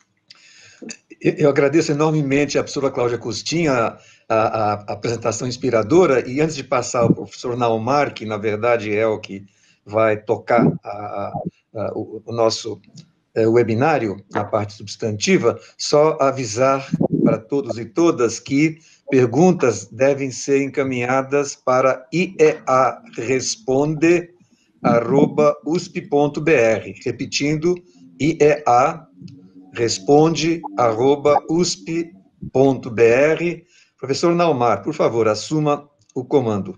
Eu agradeço enormemente à professora Cláudia Costin a, a, a apresentação inspiradora, e antes de passar ao professor Naumar, que na verdade é o que vai tocar a, a, o, o nosso é, webinário, na parte substantiva, só avisar para todos e todas que perguntas devem ser encaminhadas para iearesponde arroba usp ponto br, repetindo, iea responde arroba usp ponto br. Professor Naumar, por favor, assuma o comando.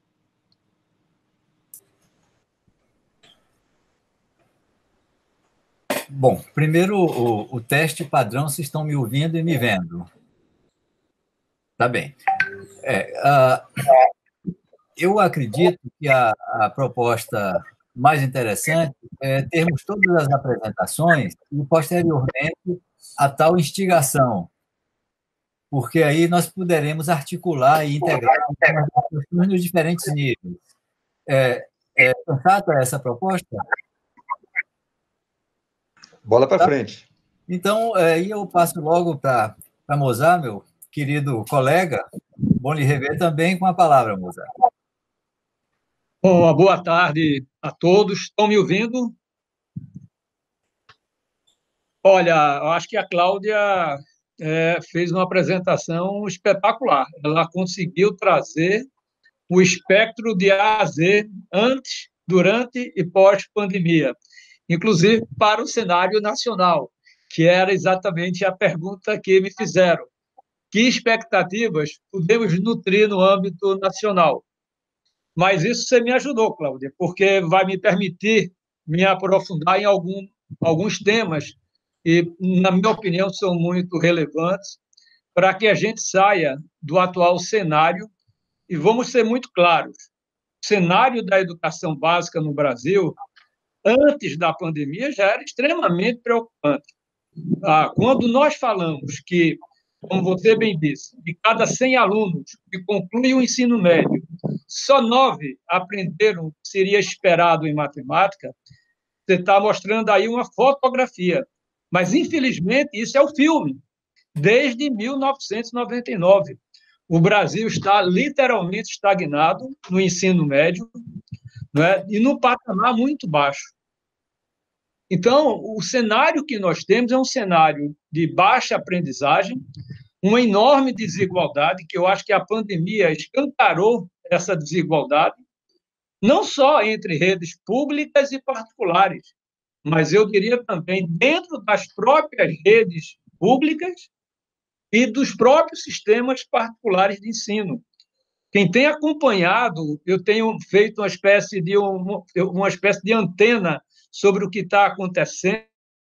Bom, primeiro o, o teste padrão, se estão me ouvindo e me vendo. Tá bem. É, uh, eu acredito que a, a proposta mais interessante é termos todas as apresentações e, posteriormente, a tal instigação, porque aí nós poderemos articular e integrar as questões nos diferentes níveis. É, é sensata essa proposta? Bola para frente. Então, aí eu passo logo para Mozart, meu querido colega. Bom lhe rever também com a palavra, Mozart. Bom, boa tarde a todos. Estão me ouvindo? Olha, eu acho que a Cláudia é, fez uma apresentação espetacular. Ela conseguiu trazer o espectro de A a Z antes, durante e pós-pandemia, inclusive para o cenário nacional, que era exatamente a pergunta que me fizeram. Que expectativas podemos nutrir no âmbito nacional? Mas isso você me ajudou, Cláudia, porque vai me permitir me aprofundar em algum, alguns temas que, na minha opinião, são muito relevantes para que a gente saia do atual cenário. E vamos ser muito claros, o cenário da educação básica no Brasil, antes da pandemia, já era extremamente preocupante. Ah, quando nós falamos que, como você bem disse, de cada cem alunos que concluem o ensino médio, só nove aprenderam o que seria esperado em matemática, você está mostrando aí uma fotografia. Mas, infelizmente, isso é o filme. Desde mil novecentos e noventa e nove, o Brasil está literalmente estagnado no ensino médio, né, e num patamar muito baixo. Então, o cenário que nós temos é um cenário de baixa aprendizagem, uma enorme desigualdade, que eu acho que a pandemia escancarou essa desigualdade, não só entre redes públicas e particulares, mas eu diria também dentro das próprias redes públicas e dos próprios sistemas particulares de ensino. Quem tem acompanhado, eu tenho feito uma espécie de, um, uma espécie de antena sobre o que está acontecendo,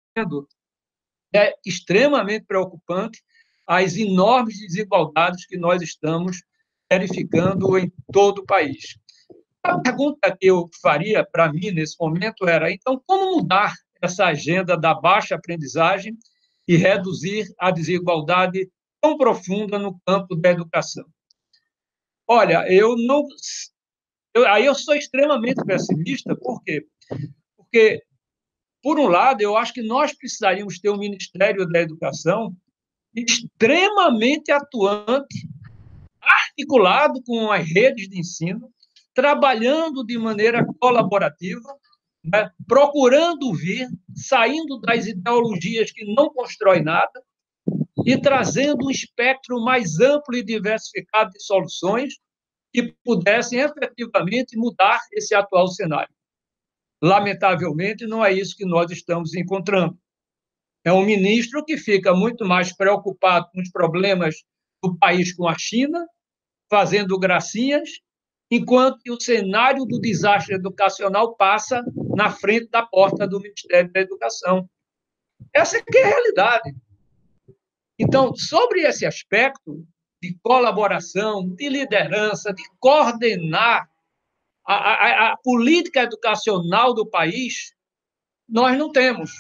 é extremamente preocupante as enormes desigualdades que nós estamos verificando em todo o país. A pergunta que eu faria para mim nesse momento era, então, como mudar essa agenda da baixa aprendizagem e reduzir a desigualdade tão profunda no campo da educação? Olha, eu não... Eu, aí eu sou extremamente pessimista, por quê? Porque, por um lado, eu acho que nós precisaríamos ter um Ministério da Educação extremamente atuante, articulado com as redes de ensino, trabalhando de maneira colaborativa, né, procurando vir, saindo das ideologias que não constroem nada e trazendo um espectro mais amplo e diversificado de soluções que pudessem efetivamente mudar esse atual cenário. Lamentavelmente, não é isso que nós estamos encontrando. É um ministro que fica muito mais preocupado com os problemas do país com a China, fazendo gracinhas, enquanto que o cenário do desastre educacional passa na frente da porta do Ministério da Educação. Essa é que é a realidade. Então, sobre esse aspecto de colaboração, de liderança, de coordenar a, a, a política educacional do país, nós não temos.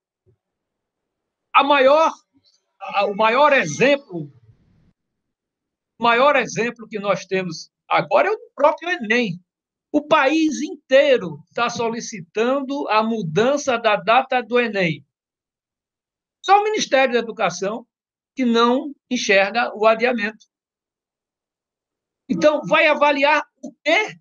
A maior, a, o maior exemplo, o maior exemplo que nós temos agora é o próprio Enem. O país inteiro está solicitando a mudança da data do Enem. Só o Ministério da Educação que não enxerga o adiamento. Então, vai avaliar o quê?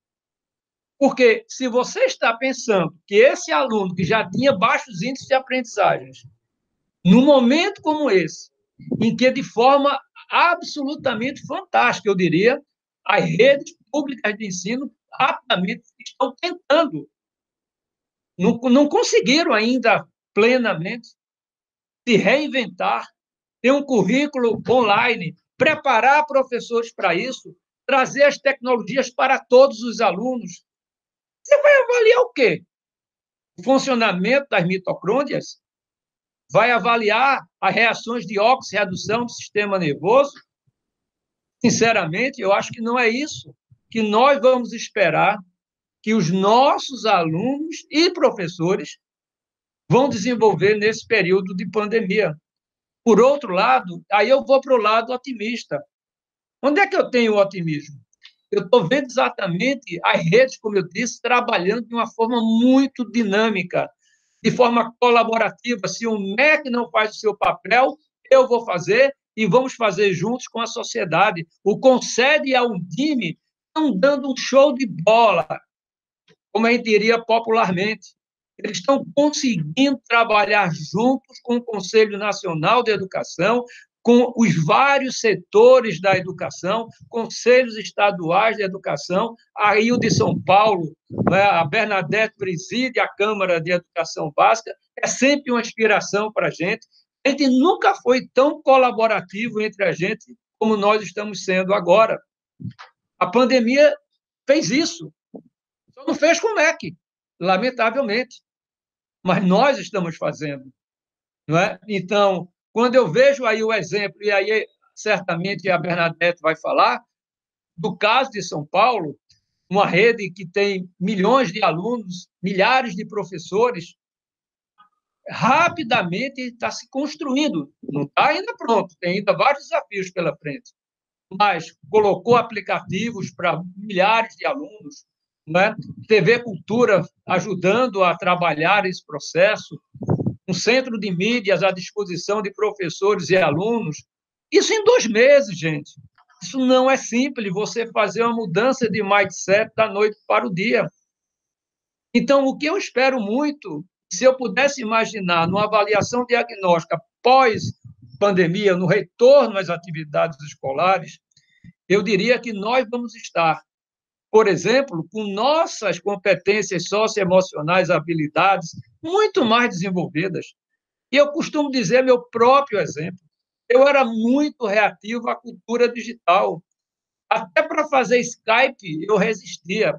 Porque se você está pensando que esse aluno que já tinha baixos índices de aprendizagens, num momento como esse, em que de forma absolutamente fantástica, eu diria, as redes públicas de ensino rapidamente estão tentando, não, não conseguiram ainda plenamente se reinventar, ter um currículo online, preparar professores para isso, trazer as tecnologias para todos os alunos. Você vai avaliar o quê? O funcionamento das mitocôndrias? Vai avaliar as reações de oxirredução do sistema nervoso? Sinceramente, eu acho que não é isso que nós vamos esperar que os nossos alunos e professores vão desenvolver nesse período de pandemia. Por outro lado, aí eu vou para o lado otimista. Onde é que eu tenho o otimismo? Eu estou vendo exatamente as redes, como eu disse, trabalhando de uma forma muito dinâmica, de forma colaborativa. Se o M E C não faz o seu papel, eu vou fazer e vamos fazer juntos com a sociedade. O Concede e a Undime estão dando um show de bola, como a gente diria popularmente. Eles estão conseguindo trabalhar juntos com o Conselho Nacional de Educação, com os vários setores da educação, conselhos estaduais de educação, a Rio de São Paulo, a Bernadette preside a Câmara de Educação Básica, é sempre uma inspiração para a gente. A gente nunca foi tão colaborativo entre a gente como nós estamos sendo agora. A pandemia fez isso. Só não fez com o M E C, lamentavelmente. Mas nós estamos fazendo. Não é? Então, quando eu vejo aí o exemplo, e aí certamente a Bernadette vai falar, do caso de São Paulo, uma rede que tem milhões de alunos, milhares de professores, rapidamente está se construindo. Não está ainda pronto, tem ainda vários desafios pela frente. Mas colocou aplicativos para milhares de alunos, né? T V Cultura ajudando a trabalhar esse processo, um centro de mídias à disposição de professores e alunos. Isso em dois meses, gente. Isso não é simples, você fazer uma mudança de mindset da noite para o dia. Então, o que eu espero muito, se eu pudesse imaginar numa avaliação diagnóstica pós-pandemia, no retorno às atividades escolares, eu diria que nós vamos estar, por exemplo, com nossas competências socioemocionais, habilidades muito mais desenvolvidas. E eu costumo dizer meu próprio exemplo. Eu era muito reativo à cultura digital. Até para fazer Skype, eu resistia.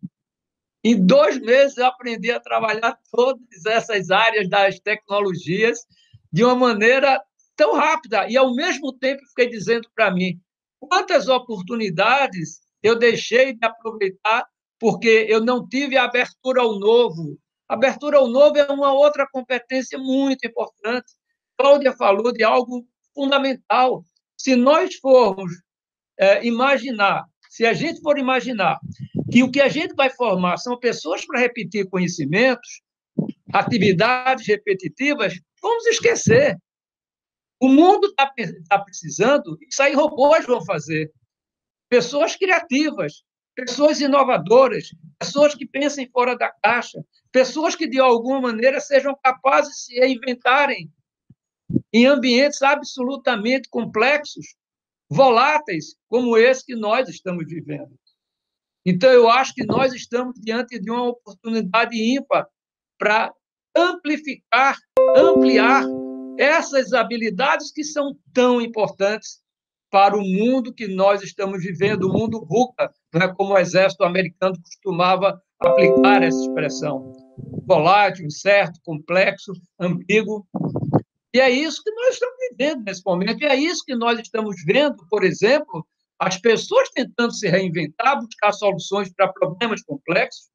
Em dois meses, eu aprendi a trabalhar todas essas áreas das tecnologias de uma maneira tão rápida. E, ao mesmo tempo, fiquei dizendo para mim, quantas oportunidades eu deixei de aproveitar porque eu não tive a abertura ao novo. Abertura ao novo é uma outra competência muito importante. Cláudia falou de algo fundamental. Se nós formos é, imaginar, se a gente for imaginar que o que a gente vai formar são pessoas para repetir conhecimentos, atividades repetitivas, vamos esquecer. O mundo está tá precisando, isso aí robôs vão fazer. Pessoas criativas, pessoas inovadoras, pessoas que pensem fora da caixa, pessoas que, de alguma maneira, sejam capazes de se reinventarem em ambientes absolutamente complexos, voláteis, como esse que nós estamos vivendo. Então, eu acho que nós estamos diante de uma oportunidade ímpar para amplificar, ampliar essas habilidades que são tão importantes para o mundo que nós estamos vivendo, o mundo VUCA, né, como o exército americano costumava aplicar essa expressão. Volátil, incerto, complexo, ambíguo. E é isso que nós estamos vivendo nesse momento. E é isso que nós estamos vendo, por exemplo, as pessoas tentando se reinventar, buscar soluções para problemas complexos.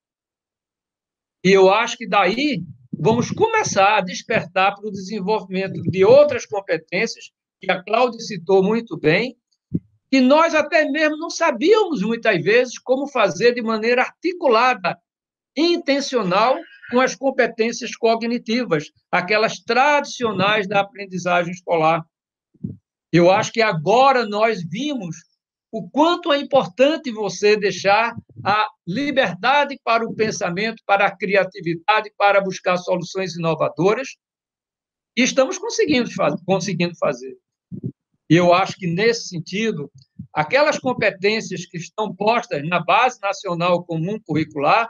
E eu acho que daí vamos começar a despertar para o desenvolvimento de outras competências, que a Cláudia citou muito bem, que nós até mesmo não sabíamos, muitas vezes, como fazer de maneira articulada, intencional, com as competências cognitivas, aquelas tradicionais da aprendizagem escolar. Eu acho que agora nós vimos o quanto é importante você deixar a liberdade para o pensamento, para a criatividade, para buscar soluções inovadoras, e estamos conseguindo, conseguindo fazer. E eu acho que, nesse sentido, aquelas competências que estão postas na Base Nacional Comum Curricular,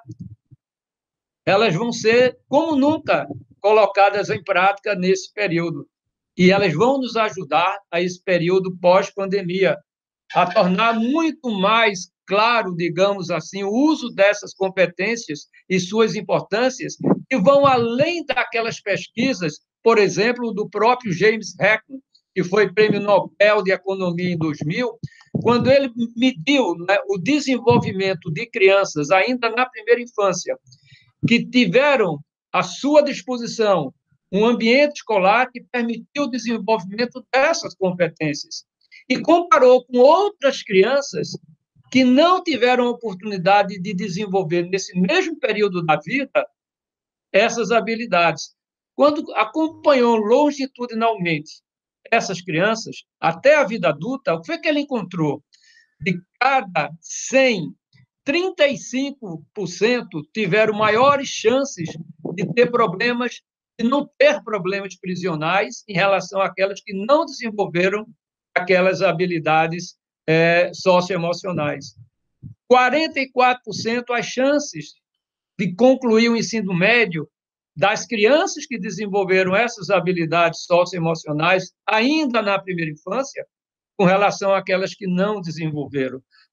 elas vão ser, como nunca, colocadas em prática nesse período. E elas vão nos ajudar a esse período pós-pandemia, a tornar muito mais claro, digamos assim, o uso dessas competências e suas importâncias, que vão além daquelas pesquisas, por exemplo, do próprio James Heckman, que foi prêmio Nobel de Economia em dois mil, quando ele mediu, né, o desenvolvimento de crianças ainda na primeira infância, que tiveram à sua disposição um ambiente escolar que permitiu o desenvolvimento dessas competências. E comparou com outras crianças que não tiveram oportunidade de desenvolver, nesse mesmo período da vida, essas habilidades. Quando acompanhou longitudinalmente essas crianças, até a vida adulta, o que foi que ele encontrou? De cada cem, trinta e cinco por cento tiveram maiores chances de ter problemas, de não ter problemas prisionais em relação àquelas que não desenvolveram aquelas habilidades é, socioemocionais. quarenta e quatro por cento as chances de concluir o ensino médio das crianças que desenvolveram essas habilidades socioemocionais ainda na primeira infância, com relação àquelas que não desenvolveram.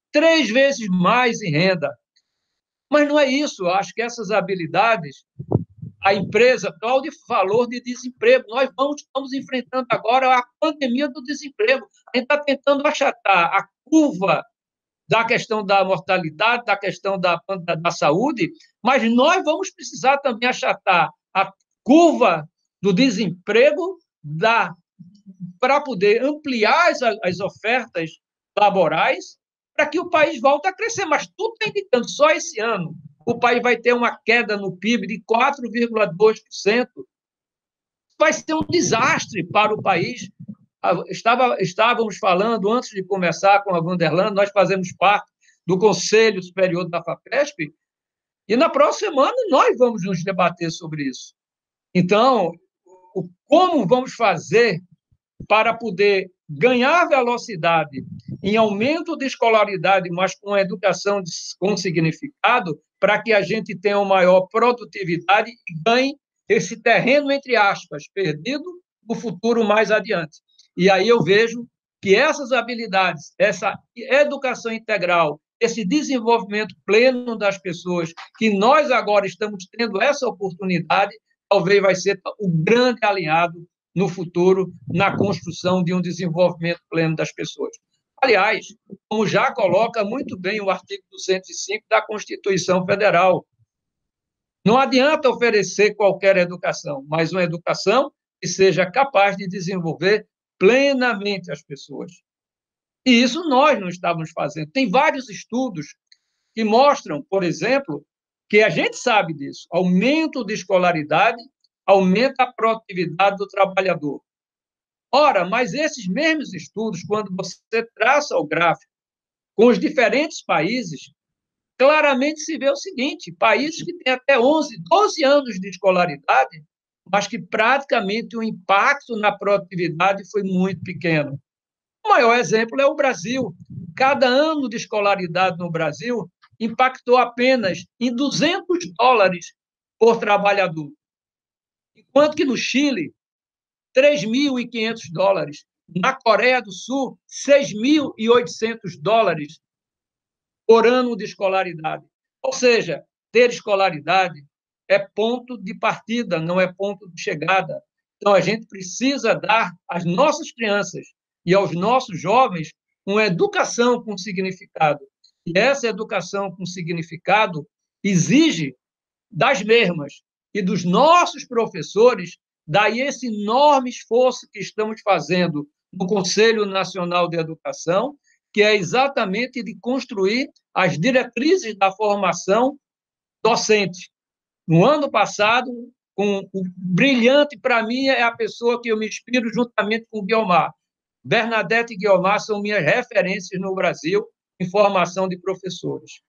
três vezes mais em renda. Mas não é isso. Eu acho que essas habilidades, a empresa, Cláudio falou de desemprego, nós vamos, estamos enfrentando agora a pandemia do desemprego. A gente está tentando achatar a curva da questão da mortalidade, da questão da, da, da saúde, mas nós vamos precisar também achatar a curva do desemprego da, para poder ampliar as, as ofertas laborais para que o país volte a crescer. Mas tudo está indicando, só esse ano o país vai ter uma queda no P I B de quatro vírgula dois por cento. Vai ser um desastre para o país. Estava, estávamos falando, antes de começar com a Vanderlande, nós fazemos parte do Conselho Superior da FAPESP, e na próxima semana nós vamos nos debater sobre isso. Então, como vamos fazer para poder ganhar velocidade em aumento de escolaridade, mas com educação com significado, para que a gente tenha uma maior produtividade e ganhe esse terreno, entre aspas, perdido no futuro mais adiante. E aí eu vejo que essas habilidades, essa educação integral, esse desenvolvimento pleno das pessoas, que nós agora estamos tendo essa oportunidade, talvez vai ser o grande aliado no futuro na construção de um desenvolvimento pleno das pessoas. Aliás, como já coloca muito bem o artigo duzentos e cinco da Constituição Federal, não adianta oferecer qualquer educação, mas uma educação que seja capaz de desenvolver plenamente as pessoas. E isso nós não estávamos fazendo. Tem vários estudos que mostram, por exemplo, que a gente sabe disso, aumento de escolaridade aumenta a produtividade do trabalhador. Ora, mas esses mesmos estudos, quando você traça o gráfico com os diferentes países, claramente se vê o seguinte, países que têm até onze, doze anos de escolaridade, mas que praticamente o impacto na produtividade foi muito pequeno. O maior exemplo é o Brasil. Cada ano de escolaridade no Brasil impactou apenas em duzentos dólares por trabalhador, enquanto que no Chile, três mil e quinhentos dólares, na Coreia do Sul, seis mil e oitocentos dólares por ano de escolaridade. Ou seja, ter escolaridade é ponto de partida, não é ponto de chegada. Então, a gente precisa dar às nossas crianças e aos nossos jovens uma educação com significado. E essa educação com significado exige das mesmas e dos nossos professores, daí esse enorme esforço que estamos fazendo no Conselho Nacional de Educação, que é exatamente de construir as diretrizes da formação docente. No ano passado, com o brilhante, para mim, é a pessoa que eu me inspiro juntamente com o Guiomar. Bernadette e Guiomar são minhas referências no Brasil em formação de professores.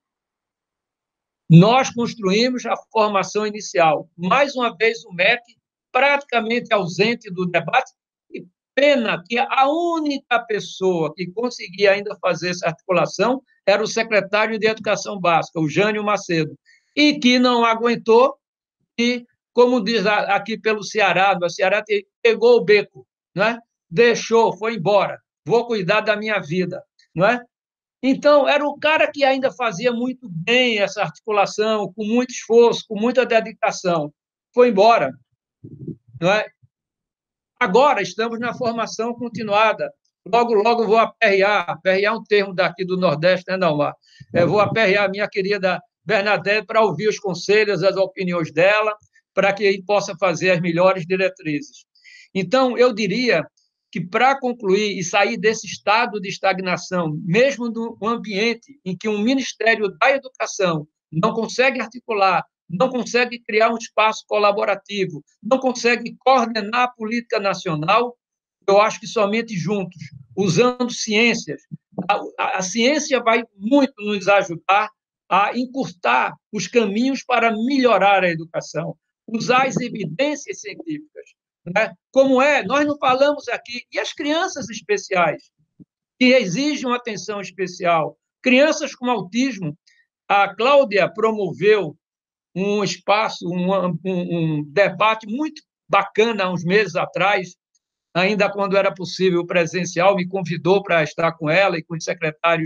Nós construímos a formação inicial. Mais uma vez, o M E C praticamente ausente do debate, e pena que a única pessoa que conseguia ainda fazer essa articulação era o secretário de Educação Básica, o Jânio Macedo, e que não aguentou e, como diz aqui pelo Ceará, o Ceará pegou o beco, não é? Deixou, foi embora, vou cuidar da minha vida, não é? Então, era o cara que ainda fazia muito bem essa articulação, com muito esforço, com muita dedicação. Foi embora, não é? Agora estamos na formação continuada. Logo, logo vou aperrear, aperrear é um termo daqui do Nordeste, né, Dalmar? É, vou aperrear a minha querida Bernadette para ouvir os conselhos, as opiniões dela, para que ele possa fazer as melhores diretrizes. Então, eu diria que, para concluir e sair desse estado de estagnação, mesmo no ambiente em que um Ministério da Educação não consegue articular, não consegue criar um espaço colaborativo, não consegue coordenar a política nacional, eu acho que somente juntos, usando ciências, a, a ciência vai muito nos ajudar a encurtar os caminhos para melhorar a educação, usar as evidências científicas. Né? Como é, nós não falamos aqui, e as crianças especiais, que exigem uma atenção especial, crianças com autismo, a Cláudia promoveu um espaço, um, um, um debate muito bacana há uns meses atrás, ainda quando era possível presencial, me convidou para estar com ela e com os secretários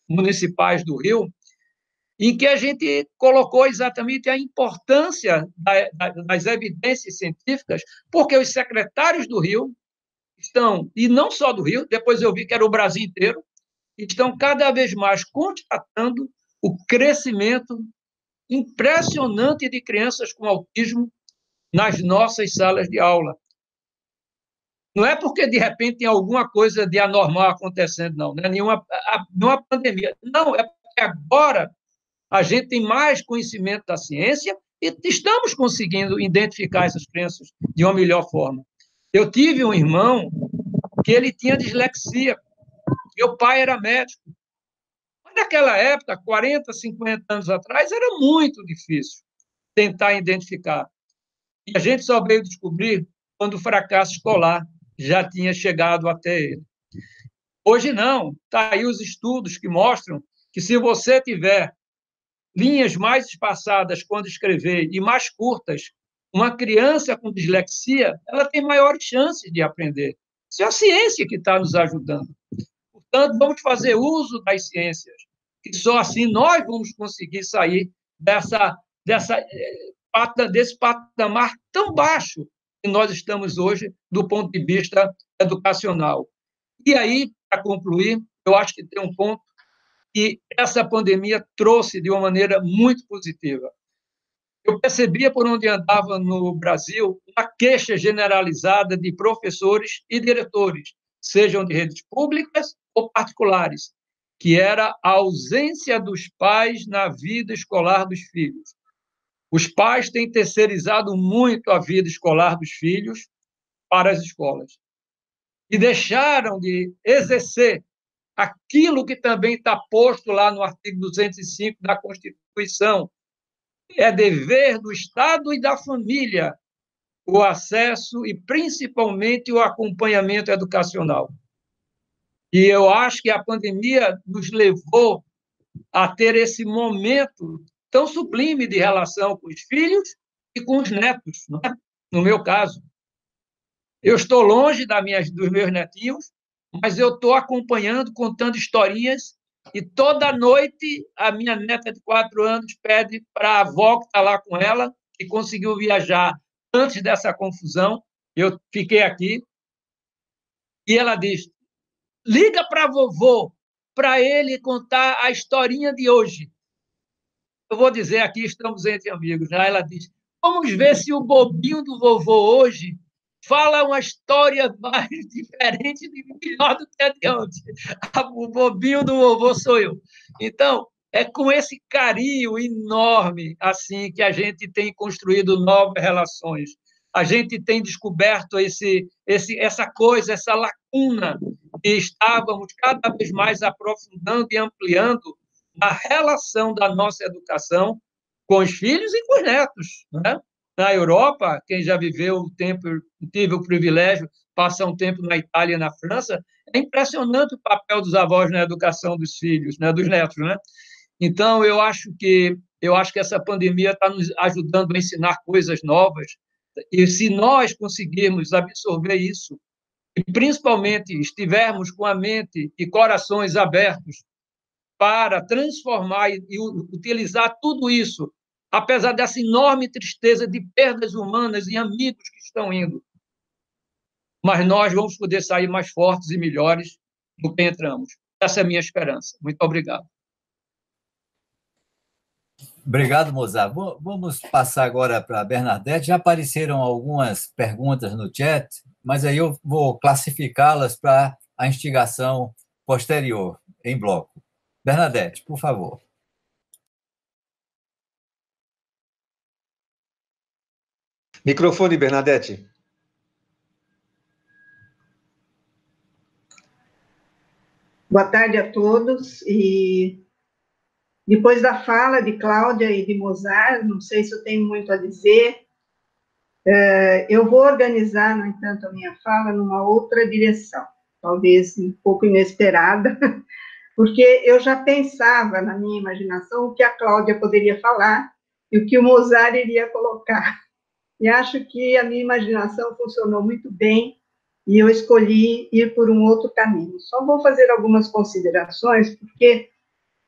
municipais do Rio, em que a gente colocou exatamente a importância da, da, das evidências científicas, porque os secretários do Rio estão, e não só do Rio, depois eu vi que era o Brasil inteiro, estão cada vez mais constatando o crescimento impressionante de crianças com autismo nas nossas salas de aula. Não é porque, de repente, tem alguma coisa de anormal acontecendo, não, não é nenhuma, nenhuma pandemia. Não, é porque agora a gente tem mais conhecimento da ciência e estamos conseguindo identificar essas crianças de uma melhor forma. Eu tive um irmão que ele tinha dislexia. Meu pai era médico. Mas naquela época, quarenta, cinquenta anos atrás, era muito difícil tentar identificar. E a gente só veio descobrir quando o fracasso escolar já tinha chegado até ele. Hoje não. Está aí os estudos que mostram que se você tiver linhas mais espaçadas quando escrever e mais curtas, uma criança com dislexia, ela tem maiores chances de aprender. Isso é a ciência que está nos ajudando. Portanto, vamos fazer uso das ciências, que só assim nós vamos conseguir sair dessa, dessa, desse patamar tão baixo que nós estamos hoje do ponto de vista educacional. E aí, para concluir, eu acho que tem um ponto que essa pandemia trouxe de uma maneira muito positiva. Eu percebia por onde andava no Brasil uma queixa generalizada de professores e diretores, sejam de redes públicas ou particulares, que era a ausência dos pais na vida escolar dos filhos. Os pais têm terceirizado muito a vida escolar dos filhos para as escolas e deixaram de exercer aquilo que também está posto lá no artigo duzentos e cinco da Constituição. É dever do Estado e da família o acesso e, principalmente, o acompanhamento educacional. E eu acho que a pandemia nos levou a ter esse momento tão sublime de relação com os filhos e com os netos, não é? No meu caso. Eu estou longe da minha, dos meus netinhos, mas eu estou acompanhando, contando historinhas, e toda noite a minha neta de quatro anos pede para a avó que está lá com ela, que conseguiu viajar antes dessa confusão, eu fiquei aqui, e ela diz, liga para vovô, para ele contar a historinha de hoje. Eu vou dizer aqui, estamos entre amigos, né? Ela diz, vamos ver se o bobinho do vovô hoje fala uma história mais diferente e melhor do que a de ontem. O bobinho do vovô sou eu. Então, é com esse carinho enorme assim que a gente tem construído novas relações. A gente tem descoberto esse, esse, essa coisa, essa lacuna que estávamos cada vez mais aprofundando e ampliando na relação da nossa educação com os filhos e com os netos, né? Na Europa, quem já viveu o tempo, tive o privilégio de passar um tempo na Itália e na França, é impressionante o papel dos avós na educação dos filhos, né, dos netos, né? Então, eu acho que eu acho que essa pandemia está nos ajudando a ensinar coisas novas, e se nós conseguirmos absorver isso, e principalmente estivermos com a mente e corações abertos para transformar e, e utilizar tudo isso, apesar dessa enorme tristeza de perdas humanas e amigos que estão indo. Mas nós vamos poder sair mais fortes e melhores do que entramos. Essa é a minha esperança. Muito obrigado. Obrigado, Mozart. Vamos passar agora para a Bernadette. Já apareceram algumas perguntas no chat, mas aí eu vou classificá-las para a instigação posterior, em bloco. Bernadette, por favor. Microfone, Bernadette. Boa tarde a todos. E depois da fala de Cláudia e de Mozart, não sei se eu tenho muito a dizer, eu vou organizar, no entanto, a minha fala numa outra direção, talvez um pouco inesperada, porque eu já pensava na minha imaginação o que a Cláudia poderia falar e o que o Mozart iria colocar. E acho que a minha imaginação funcionou muito bem e eu escolhi ir por um outro caminho. Só vou fazer algumas considerações, porque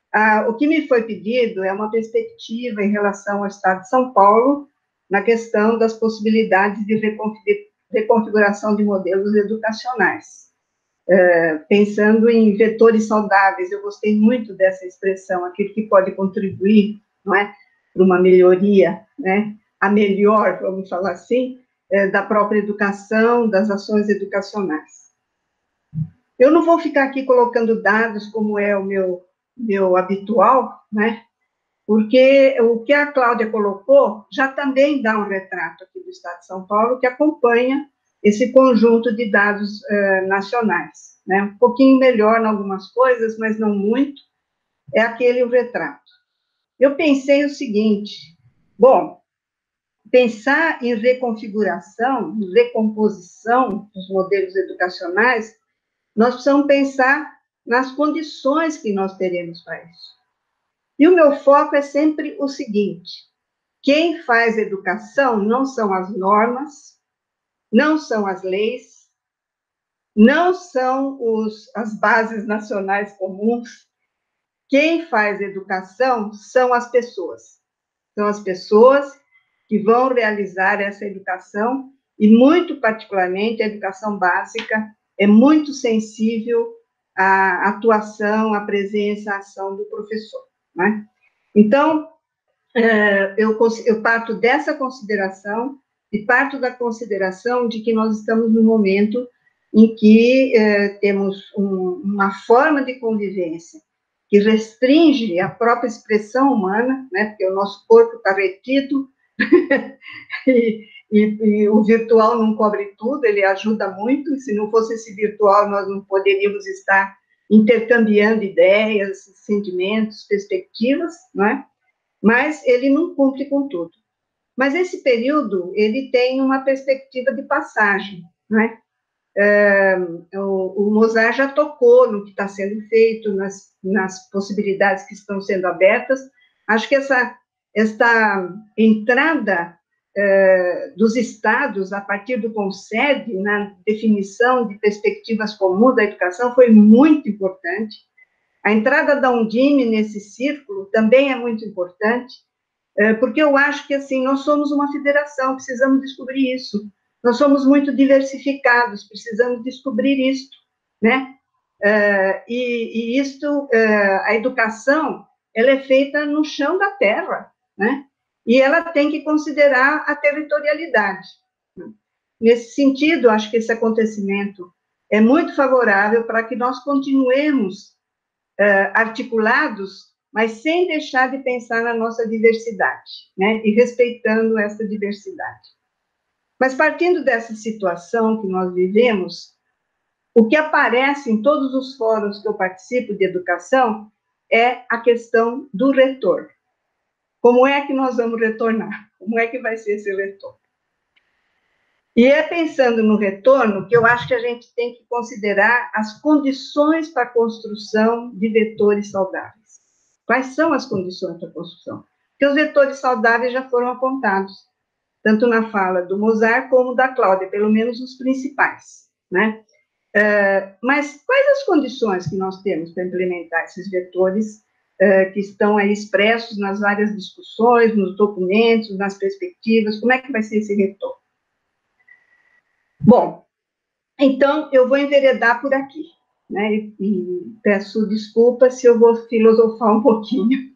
Ah, o que me foi pedido é uma perspectiva em relação ao Estado de São Paulo, na questão das possibilidades de reconfiguração de modelos educacionais. É, pensando em vetores saudáveis, eu gostei muito dessa expressão, aquilo que pode contribuir, não é, para uma melhoria, né, a melhor, vamos falar assim, é, da própria educação, das ações educacionais. Eu não vou ficar aqui colocando dados como é o meu, meu habitual, né, porque o que a Cláudia colocou já também dá um retrato aqui do Estado de São Paulo, que acompanha esse conjunto de dados uh, nacionais, né? Um pouquinho melhor em algumas coisas, mas não muito, é aquele o retrato. Eu pensei o seguinte, bom, pensar em reconfiguração, em recomposição dos modelos educacionais, nós precisamos pensar nas condições que nós teremos para isso. E o meu foco é sempre o seguinte, quem faz educação não são as normas, não são as leis, não são os, as bases nacionais comuns. Quem faz educação são as pessoas. São as pessoas que vão realizar essa educação, e muito particularmente a educação básica é muito sensível à atuação, à presença, à ação do professor, né? Então, eu, eu parto dessa consideração, e parto da consideração de que nós estamos num momento em que eh, temos um, uma forma de convivência que restringe a própria expressão humana, né, porque o nosso corpo está retido, e, e, e o virtual não cobre tudo, ele ajuda muito, e se não fosse esse virtual, nós não poderíamos estar intercambiando ideias, sentimentos, perspectivas, não é? Mas ele não cumpre com tudo. Mas esse período, ele tem uma perspectiva de passagem, né? É, o, o Mozart já tocou no que está sendo feito, nas, nas possibilidades que estão sendo abertas. Acho que essa, essa entrada é, dos estados, a partir do CONSEB, na definição de perspectivas comuns da educação, foi muito importante. A entrada da Undime nesse círculo também é muito importante, porque eu acho que, assim, nós somos uma federação, precisamos descobrir isso. Nós somos muito diversificados, precisamos descobrir isso, né? E, e isto, a educação, ela é feita no chão da terra, né? E ela tem que considerar a territorialidade. Nesse sentido, acho que esse acontecimento é muito favorável para que nós continuemos Uh, articulados, mas sem deixar de pensar na nossa diversidade, né, e respeitando essa diversidade. Mas partindo dessa situação que nós vivemos, o que aparece em todos os fóruns que eu participo de educação é a questão do retorno. Como é que nós vamos retornar? Como é que vai ser esse retorno? E é pensando no retorno que eu acho que a gente tem que considerar as condições para a construção de vetores saudáveis. Quais são as condições para a construção? Porque os vetores saudáveis já foram apontados, tanto na fala do Mozart como da Cláudia, pelo menos os principais, né? Uh, mas quais as condições que nós temos para implementar esses vetores uh, que estão aí expressos nas várias discussões, nos documentos, nas perspectivas? Como é que vai ser esse retorno? Bom, então, eu vou enveredar por aqui, né, e, e peço desculpas se eu vou filosofar um pouquinho.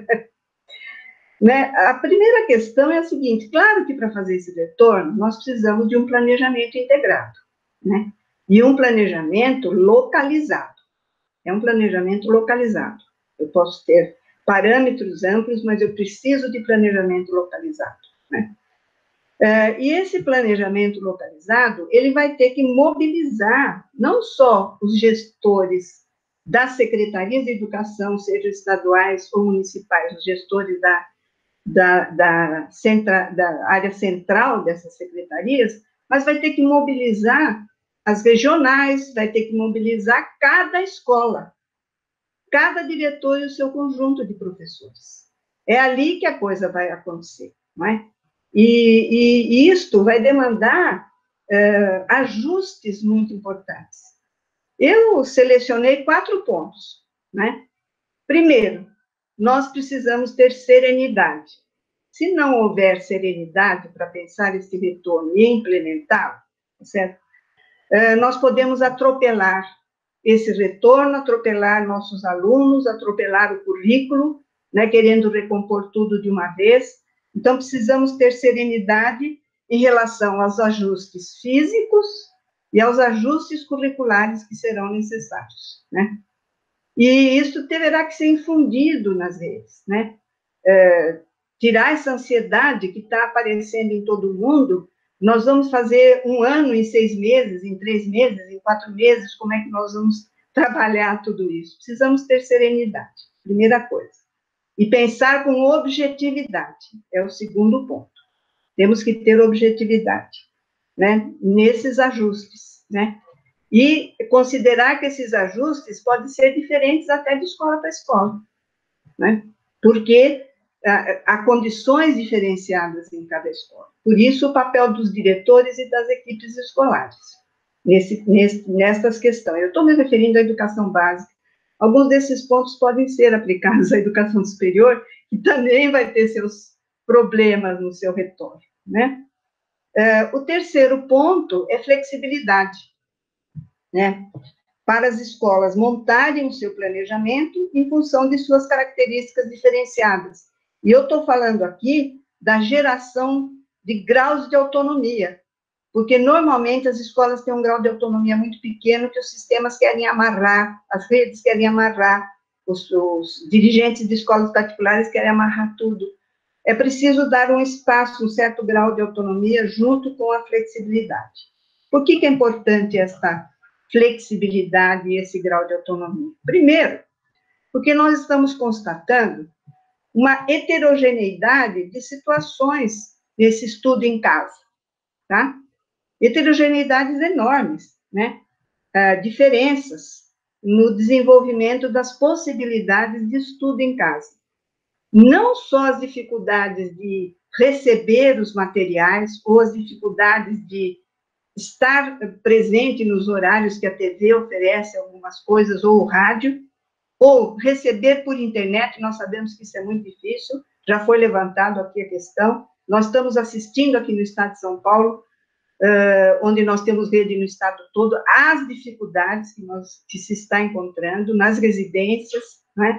Né? A primeira questão é a seguinte, claro que para fazer esse retorno, nós precisamos de um planejamento integrado, né, e um planejamento localizado. É um planejamento localizado. Eu posso ter parâmetros amplos, mas eu preciso de planejamento localizado, né? Uh, e esse planejamento localizado, ele vai ter que mobilizar não só os gestores das secretarias de educação, sejam estaduais ou municipais, os gestores da, da, da, centra, da área central dessas secretarias, mas vai ter que mobilizar as regionais, vai ter que mobilizar cada escola, cada diretor e o seu conjunto de professores. É ali que a coisa vai acontecer, não é? E, e, e isto vai demandar uh, ajustes muito importantes. Eu selecionei quatro pontos, né? Primeiro, nós precisamos ter serenidade. Se não houver serenidade para pensar esse retorno e implementá-lo, certo? Nós podemos atropelar esse retorno, atropelar nossos alunos, atropelar o currículo, né, querendo recompor tudo de uma vez. Então, precisamos ter serenidade em relação aos ajustes físicos e aos ajustes curriculares que serão necessários, né? E isso terá que ser infundido nas redes, né? É, tirar essa ansiedade que está aparecendo em todo mundo. Nós vamos fazer um ano em seis meses, em três meses, em quatro meses, como é que nós vamos trabalhar tudo isso? Precisamos ter serenidade, primeira coisa. E pensar com objetividade, é o segundo ponto. Temos que ter objetividade, né, nesses ajustes, né? E considerar que esses ajustes podem ser diferentes até de escola para escola, né? Porque há condições diferenciadas em cada escola. Por isso, o papel dos diretores e das equipes escolares, nesse, nesse, nessas questões. Eu estou me referindo à educação básica. Alguns desses pontos podem ser aplicados à educação superior, que também vai ter seus problemas no seu retorno, né? O terceiro ponto é flexibilidade, né? Para as escolas montarem o seu planejamento em função de suas características diferenciadas. E eu estou falando aqui da geração de graus de autonomia, porque normalmente as escolas têm um grau de autonomia muito pequeno que os sistemas querem amarrar, as redes querem amarrar, os, os dirigentes de escolas particulares querem amarrar tudo. É preciso dar um espaço, um certo grau de autonomia junto com a flexibilidade. Por que que é importante esta flexibilidade e esse grau de autonomia? Primeiro, porque nós estamos constatando uma heterogeneidade de situações nesse estudo em casa, tá? Heterogeneidades enormes, né? Ah, diferenças no desenvolvimento das possibilidades de estudo em casa. Não só as dificuldades de receber os materiais ou as dificuldades de estar presente nos horários que a T V oferece algumas coisas, ou o rádio, ou receber por internet. Nós sabemos que isso é muito difícil, já foi levantado aqui a questão. Nós estamos assistindo aqui no estado de São Paulo, uh, onde nós temos rede no estado todo, as dificuldades que, nós, que se está encontrando nas residências, né,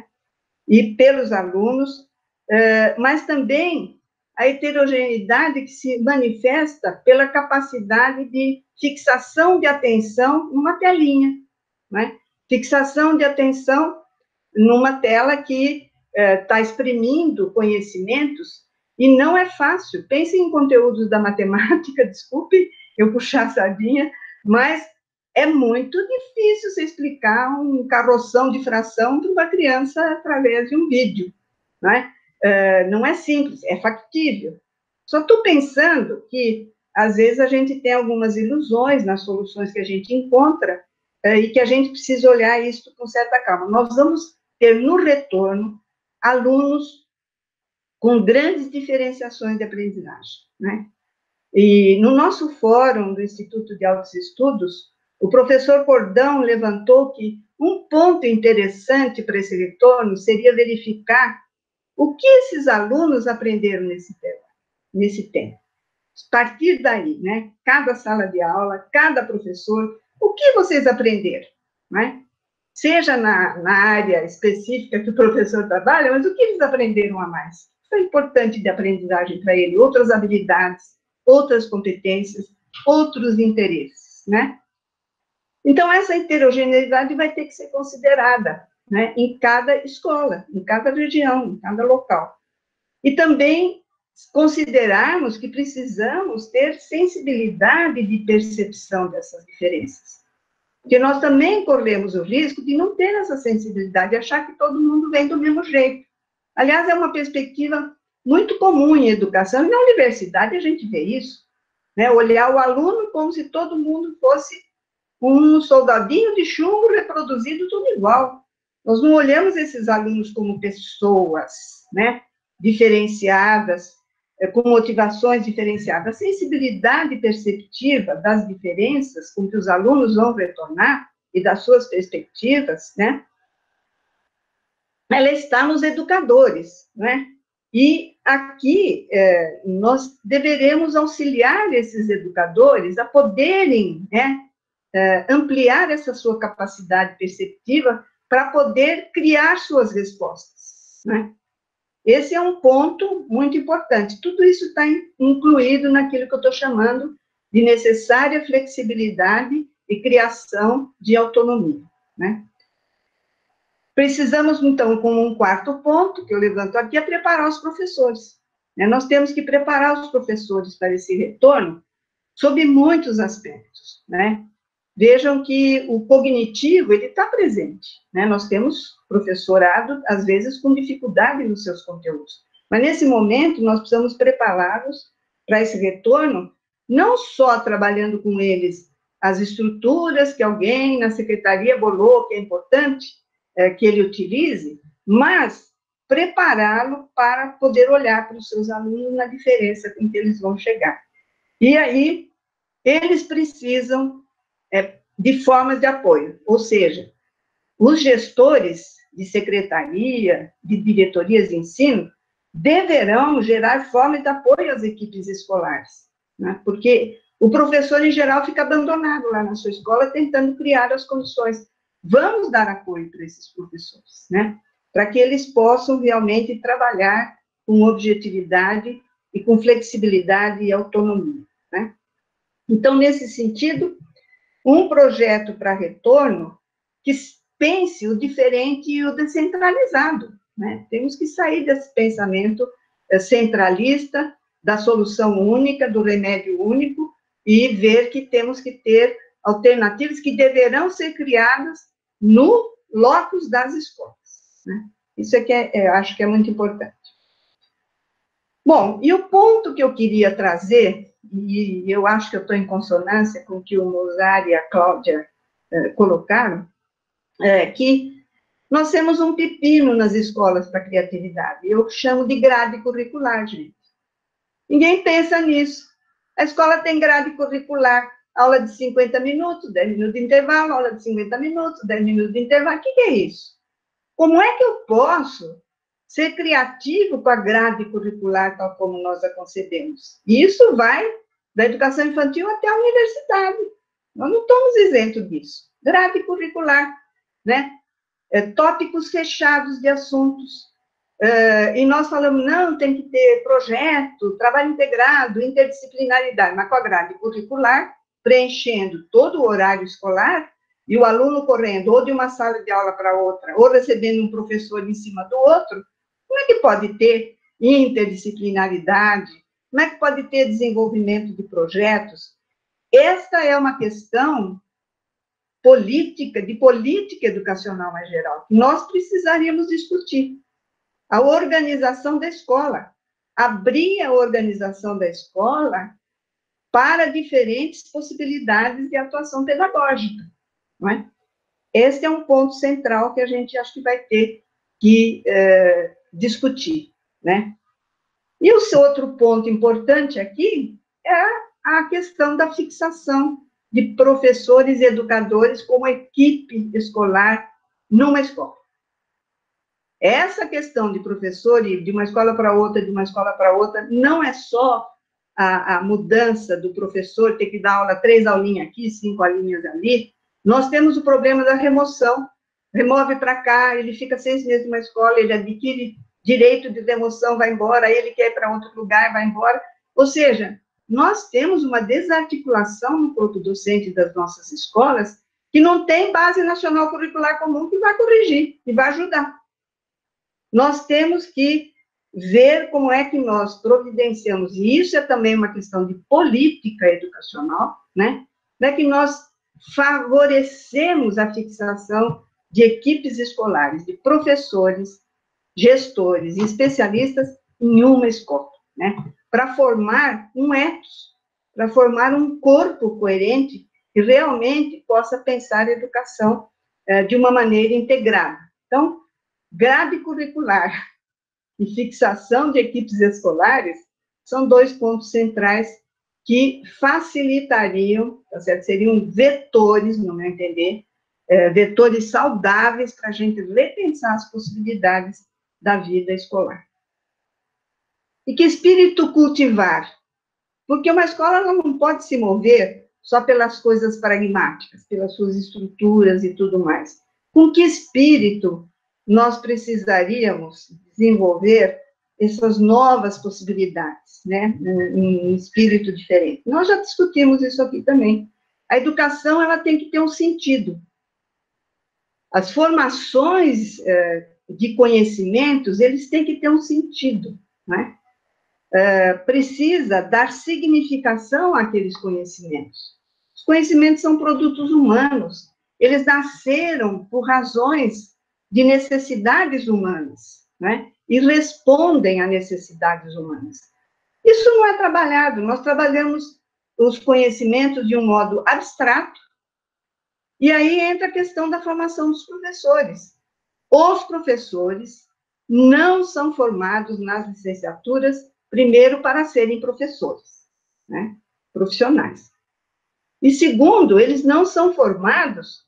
e pelos alunos, uh, mas também a heterogeneidade que se manifesta pela capacidade de fixação de atenção numa telinha, né? Fixação de atenção numa tela que está eh, exprimindo conhecimentos, e não é fácil. Pense em conteúdos da matemática, desculpe eu puxar a sardinha, mas é muito difícil se explicar um carroção de fração para uma criança através de um vídeo, não é? Uh, não é simples, é factível. Só estou pensando que, às vezes, a gente tem algumas ilusões nas soluções que a gente encontra, uh, e que a gente precisa olhar isso com certa calma. Nós vamos ter, no retorno, alunos com grandes diferenciações de aprendizagem, né? E no nosso fórum do Instituto de Altos Estudos, o professor Cordão levantou que um ponto interessante para esse retorno seria verificar o que esses alunos aprenderam nesse tempo, nesse tempo. A partir daí, né, cada sala de aula, cada professor, o que vocês aprenderam, né? Seja na, na área específica que o professor trabalha, mas o que eles aprenderam a mais? Isso é importante de aprendizagem para ele, outras habilidades, outras competências, outros interesses, né? Então, essa heterogeneidade vai ter que ser considerada, né, em cada escola, em cada região, em cada local. E também considerarmos que precisamos ter sensibilidade de percepção dessas diferenças. Porque nós também corremos o risco de não ter essa sensibilidade, de achar que todo mundo vem do mesmo jeito. Aliás, é uma perspectiva muito comum em educação, e na universidade a gente vê isso, né, olhar o aluno como se todo mundo fosse um soldadinho de chumbo reproduzido tudo igual. Nós não olhamos esses alunos como pessoas, né, diferenciadas, com motivações diferenciadas. A sensibilidade perceptiva das diferenças com que os alunos vão retornar e das suas perspectivas, né, ela está nos educadores, né? E aqui é, nós deveremos auxiliar esses educadores a poderem, né, é, ampliar essa sua capacidade perceptiva para poder criar suas respostas, né? Esse é um ponto muito importante. Tudo isso está incluído naquilo que eu estou chamando de necessária flexibilidade e criação de autonomia, né? Precisamos, então, como um quarto ponto, que eu levanto aqui, é preparar os professores, né? Nós temos que preparar os professores para esse retorno sob muitos aspectos, né? Vejam que o cognitivo, ele está presente, né? Nós temos professorado, às vezes, com dificuldade nos seus conteúdos, mas, nesse momento, nós precisamos prepará-los para esse retorno, não só trabalhando com eles as estruturas que alguém na secretaria bolou, que é importante é, que ele utilize, mas prepará-lo para poder olhar para os seus alunos na diferença com que eles vão chegar. E aí, eles precisam é, de formas de apoio, ou seja, os gestores de secretaria, de diretorias de ensino, deverão gerar formas de apoio às equipes escolares, né? Porque o professor, em geral, fica abandonado lá na sua escola, tentando criar as condições. Vamos dar apoio para esses professores, né? Para que eles possam realmente trabalhar com objetividade e com flexibilidade e autonomia, né? Então, nesse sentido, um projeto para retorno que pense o diferente e o descentralizado, né? Temos que sair desse pensamento centralista, da solução única, do remédio único, e ver que temos que ter alternativas que deverão ser criadas no locus das escolas, né? Isso é que é, é, acho que é muito importante. Bom, e o ponto que eu queria trazer, e eu acho que eu estou em consonância com o que o Mozart e a Cláudia eh, colocaram, é que nós temos um pepino nas escolas para criatividade. Eu chamo de grade curricular, gente. Ninguém pensa nisso. A escola tem grade curricular, aula de cinquenta minutos, dez minutos de intervalo, aula de cinquenta minutos, dez minutos de intervalo. O que é isso? Como é que eu posso ser criativo com a grade curricular tal como nós a concebemos? E isso vai da educação infantil até a universidade. Nós não estamos isentos disso. Grade curricular, né? É, tópicos fechados de assuntos. É, e nós falamos, não, tem que ter projeto, trabalho integrado, interdisciplinaridade, mas com a grade curricular, preenchendo todo o horário escolar, e o aluno correndo ou de uma sala de aula para outra, ou recebendo um professor em cima do outro, como é que pode ter interdisciplinaridade? Como é que pode ter desenvolvimento de projetos? Esta é uma questão política, de política educacional mais geral, que nós precisaríamos discutir. A organização da escola, abrir a organização da escola para diferentes possibilidades de atuação pedagógica, não é? Esse é um ponto central que a gente acho que vai ter que é, discutir, né? E o outro ponto importante aqui é a questão da fixação de professores e educadores como equipe escolar numa escola. Essa questão de professor ir de uma escola para outra, de uma escola para outra, não é só a, a mudança do professor ter que dar aula, três aulinhas aqui, cinco aulinhas ali. Nós temos o problema da remoção. Remove para cá, ele fica seis meses numa escola, ele adquire direito de remoção, vai embora, ele quer ir para outro lugar, vai embora. Ou seja, nós temos uma desarticulação no corpo docente das nossas escolas que não tem base nacional curricular comum que vai corrigir, que vai ajudar. Nós temos que ver como é que nós providenciamos, e isso é também uma questão de política educacional, né? Como é que nós favorecemos a fixação de equipes escolares, de professores, gestores e especialistas em uma escola, né? Para formar um ethos, para formar um corpo coerente que realmente possa pensar a educação eh, de uma maneira integrada. Então, grade curricular e fixação de equipes escolares são dois pontos centrais que facilitariam, tá certo? Seriam vetores, no meu entender, é, vetores saudáveis para a gente repensar as possibilidades da vida escolar. E que espírito cultivar? Porque uma escola ela não pode se mover só pelas coisas pragmáticas, pelas suas estruturas e tudo mais. Com que espírito nós precisaríamos desenvolver essas novas possibilidades, né, um espírito diferente? Nós já discutimos isso aqui também. A educação, ela tem que ter um sentido. As formações eh, de conhecimentos, eles têm que ter um sentido, né? Eh, precisa dar significação àqueles conhecimentos. Os conhecimentos são produtos humanos, eles nasceram por razões de necessidades humanas, né? E respondem a necessidades humanas. Isso não é trabalhado, nós trabalhamos os conhecimentos de um modo abstrato, e aí entra a questão da formação dos professores. Os professores não são formados nas licenciaturas, primeiro, para serem professores, né? Profissionais. E segundo, eles não são formados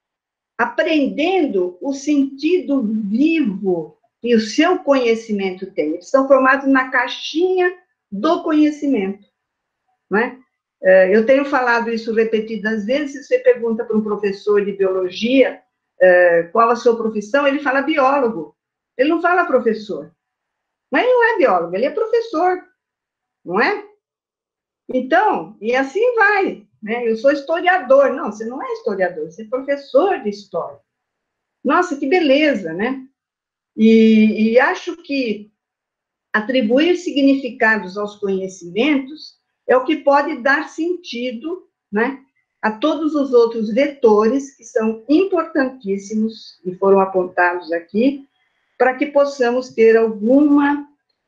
aprendendo o sentido vivo que o seu conhecimento tem. Eles são formados na caixinha do conhecimento, né? Eu tenho falado isso repetidas vezes. Se você pergunta para um professor de biologia qual a sua profissão, ele fala biólogo, ele não fala professor. Mas ele não é biólogo, ele é professor, não é? Então, e assim vai, né? Eu sou historiador. Não, você não é historiador, você é professor de história. Nossa, que beleza, né? E, e acho que atribuir significados aos conhecimentos é o que pode dar sentido, né, a todos os outros vetores que são importantíssimos e foram apontados aqui, para que possamos ter alguma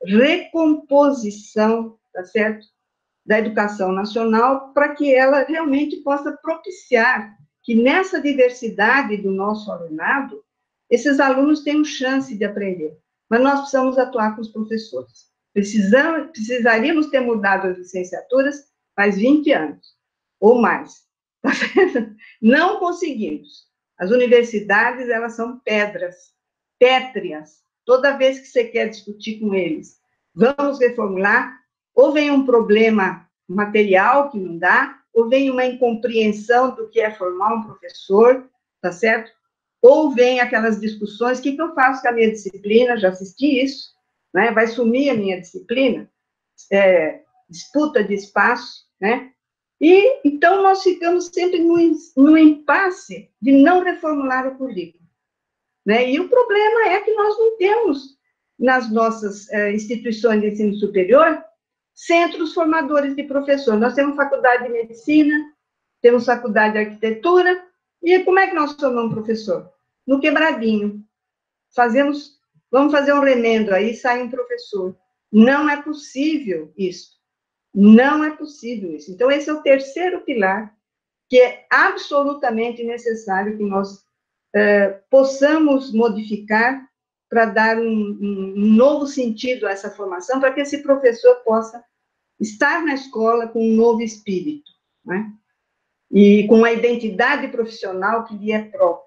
recomposição, tá certo, da educação nacional, para que ela realmente possa propiciar que nessa diversidade do nosso alunado, esses alunos tenham chance de aprender. Mas nós precisamos atuar com os professores. Precisamos, precisaríamos ter mudado as licenciaturas faz vinte anos, ou mais. Tá certo? Não conseguimos. As universidades, elas são pedras, pétreas. Toda vez que você quer discutir com eles, vamos reformular, ou vem um problema material que não dá, ou vem uma incompreensão do que é formar um professor, tá certo? Ou vem aquelas discussões, o que, que eu faço com a minha disciplina? Já assisti isso, né? Vai sumir a minha disciplina? É, disputa de espaço, né? E, então, nós ficamos sempre no, no impasse de não reformular o currículo, né? E o problema é que nós não temos, nas nossas é, instituições de ensino superior, centros formadores de professor. Nós temos faculdade de medicina, temos faculdade de arquitetura, e como é que nós formamos professor? No quebradinho. Fazemos, vamos fazer um remendo aí, sai um professor. Não é possível isso. Não é possível isso. Então, esse é o terceiro pilar, que é absolutamente necessário que nós eh, possamos modificar para dar um, um, um novo sentido a essa formação, para que esse professor possa estar na escola com um novo espírito, né? E com a identidade profissional que lhe é própria.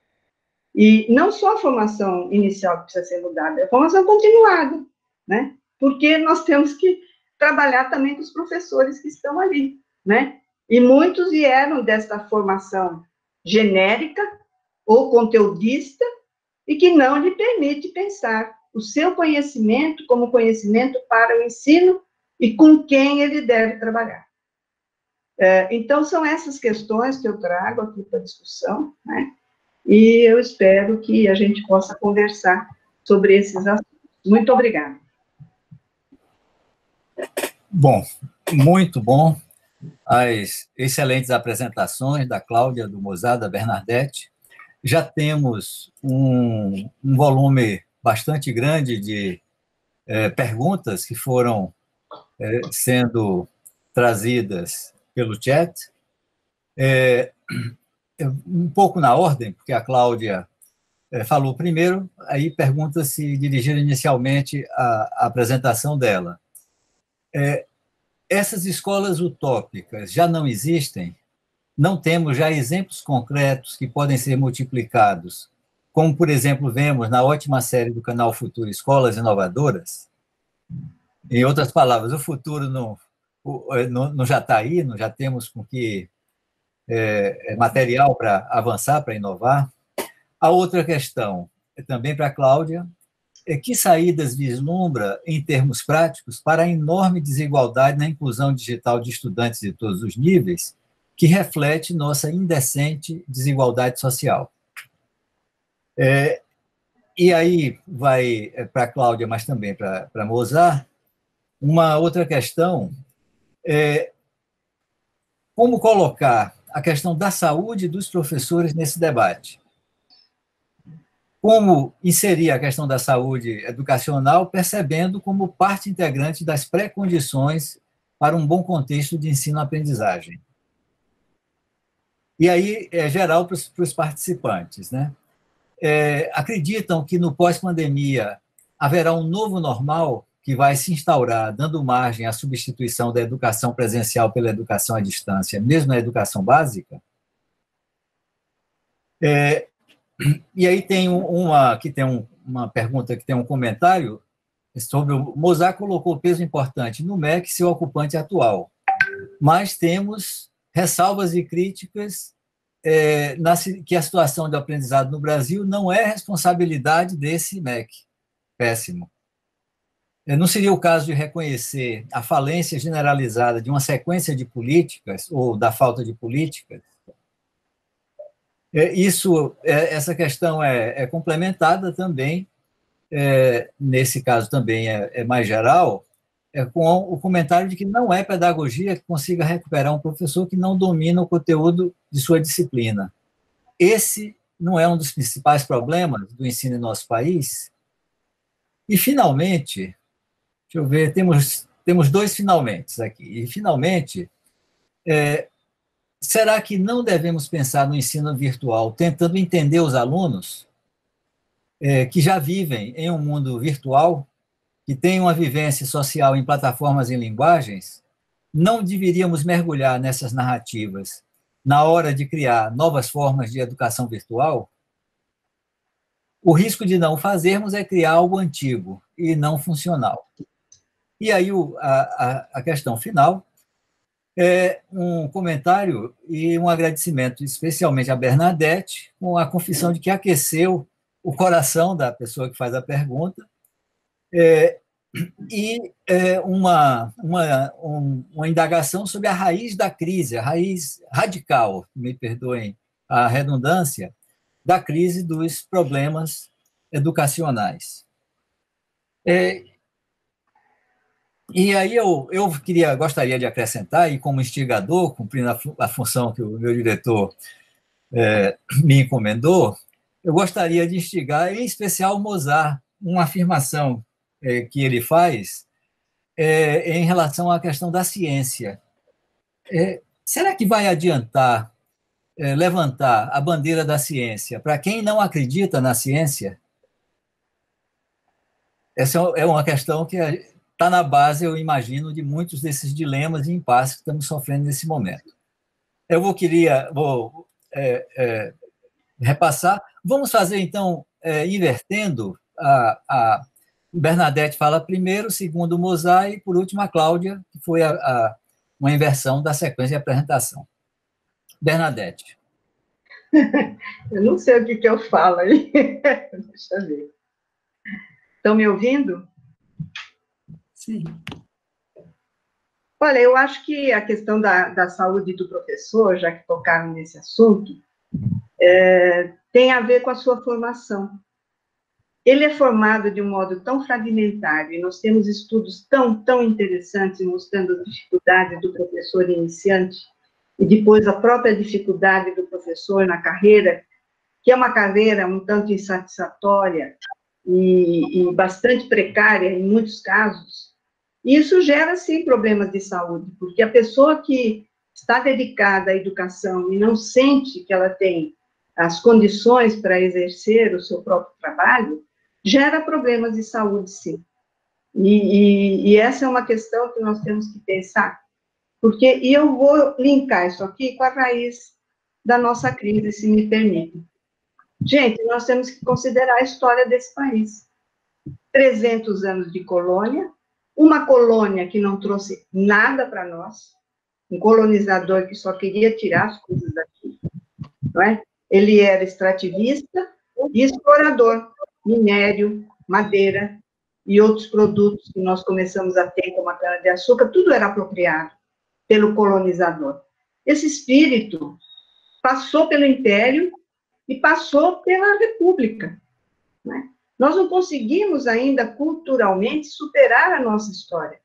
E não só a formação inicial que precisa ser mudada, é a formação continuada, né? Porque nós temos que trabalhar também com os professores que estão ali, né? E muitos vieram desta formação genérica ou conteudista e que não lhe permite pensar o seu conhecimento como conhecimento para o ensino e com quem ele deve trabalhar. Então, são essas questões que eu trago aqui para discussão, né? E eu espero que a gente possa conversar sobre esses assuntos. Muito obrigada. Bom, muito bom. As excelentes apresentações da Cláudia, do Mozart, da Bernadette. Já temos um, um volume bastante grande de é, perguntas que foram é, sendo trazidas pelo chat. É, um pouco na ordem, porque a Cláudia é, falou primeiro, aí pergunta se dirigiram inicialmente a, a apresentação dela. É, essas escolas utópicas já não existem? não temos já exemplos concretos que podem ser multiplicados, como, por exemplo, vemos na ótima série do canal Futuro Escolas Inovadoras. Em outras palavras, o futuro não, não, não já está aí, não já temos com que é, material para avançar, para inovar. A outra questão, é também para a Cláudia, é que saídas vislumbra, em termos práticos, para a enorme desigualdade na inclusão digital de estudantes de todos os níveis, que reflete nossa indecente desigualdade social. É, e aí vai para a Cláudia, mas também para a Mozart, uma outra questão é como colocar a questão da saúde dos professores nesse debate. Como inserir a questão da saúde educacional, percebendo como parte integrante das pré-condições para um bom contexto de ensino-aprendizagem. E aí é geral para os, para os participantes, né? É, acreditam que no pós-pandemia haverá um novo normal que vai se instaurar, dando margem à substituição da educação presencial pela educação à distância, mesmo na educação básica? É, e aí tem uma, que tem um, uma pergunta, que tem um comentário sobre o Mozart colocou peso importante no M E C, seu ocupante atual, mas temos ressalvas e críticas é, na, que a situação de aprendizado no Brasil não é responsabilidade desse M E C. Péssimo. Não seria o caso de reconhecer a falência generalizada de uma sequência de políticas, ou da falta de políticas? Isso, essa questão é, é complementada também, é, nesse caso também é, é mais geral, é com o comentário de que não é pedagogia que consiga recuperar um professor que não domina o conteúdo de sua disciplina. Esse não é um dos principais problemas do ensino em nosso país? E, finalmente, deixa eu ver, temos, temos dois finalmente aqui. E, finalmente, é, será que não devemos pensar no ensino virtual tentando entender os alunos é, que já vivem em um mundo virtual, que têm uma vivência social em plataformas e linguagens? Não deveríamos mergulhar nessas narrativas na hora de criar novas formas de educação virtual? O risco de não fazermos é criar algo antigo e não funcional. E aí o, a, a questão final é um comentário e um agradecimento especialmente a Bernadette, com a confissão de que aqueceu o coração da pessoa que faz a pergunta, é, e é, uma, uma, um, uma indagação sobre a raiz da crise, a raiz radical, me perdoem a redundância, da crise dos problemas educacionais. É, E aí eu, eu queria, gostaria de acrescentar, e como instigador, cumprindo a, a função que o meu diretor é, me encomendou, eu gostaria de instigar, em especial, Mozart, uma afirmação é, que ele faz é, em relação à questão da ciência. É, será que vai adiantar é, levantar a bandeira da ciência para quem não acredita na ciência? Essa é uma questão que está na base, eu imagino, de muitos desses dilemas e impasses que estamos sofrendo nesse momento. Eu vou, queria, vou é, é, repassar. Vamos fazer, então, é, invertendo. A, a Bernadette fala primeiro, segundo Mozart, e, por último, a Cláudia, que foi a, a, uma inversão da sequência de apresentação. Bernadette. Eu não sei o que, que eu falo aí. Deixa eu ver. Estão me ouvindo? Sim. Olha, eu acho que a questão da, da saúde do professor, já que tocaram nesse assunto, é, tem a ver com a sua formação. Ele é formado de um modo tão fragmentário, e nós temos estudos tão, tão interessantes mostrando as dificuldades do professor iniciante, e depois a própria dificuldade do professor na carreira, que é uma carreira um tanto insatisfatória e, e bastante precária em muitos casos. E isso gera, sim, problemas de saúde, porque a pessoa que está dedicada à educação e não sente que ela tem as condições para exercer o seu próprio trabalho, gera problemas de saúde, sim. E, e, e essa é uma questão que nós temos que pensar, porque, e eu vou linkar isso aqui com a raiz da nossa crise, se me permite. Gente, nós temos que considerar a história desse país. trezentos anos de colônia, uma colônia que não trouxe nada para nós, um colonizador que só queria tirar as coisas daqui, não é? Ele era extrativista e explorador, minério, madeira e outros produtos que nós começamos a ter, como a cana-de-açúcar, tudo era apropriado pelo colonizador. Esse espírito passou pelo Império e passou pela República, né? Nós não conseguimos ainda, culturalmente, superar a nossa história,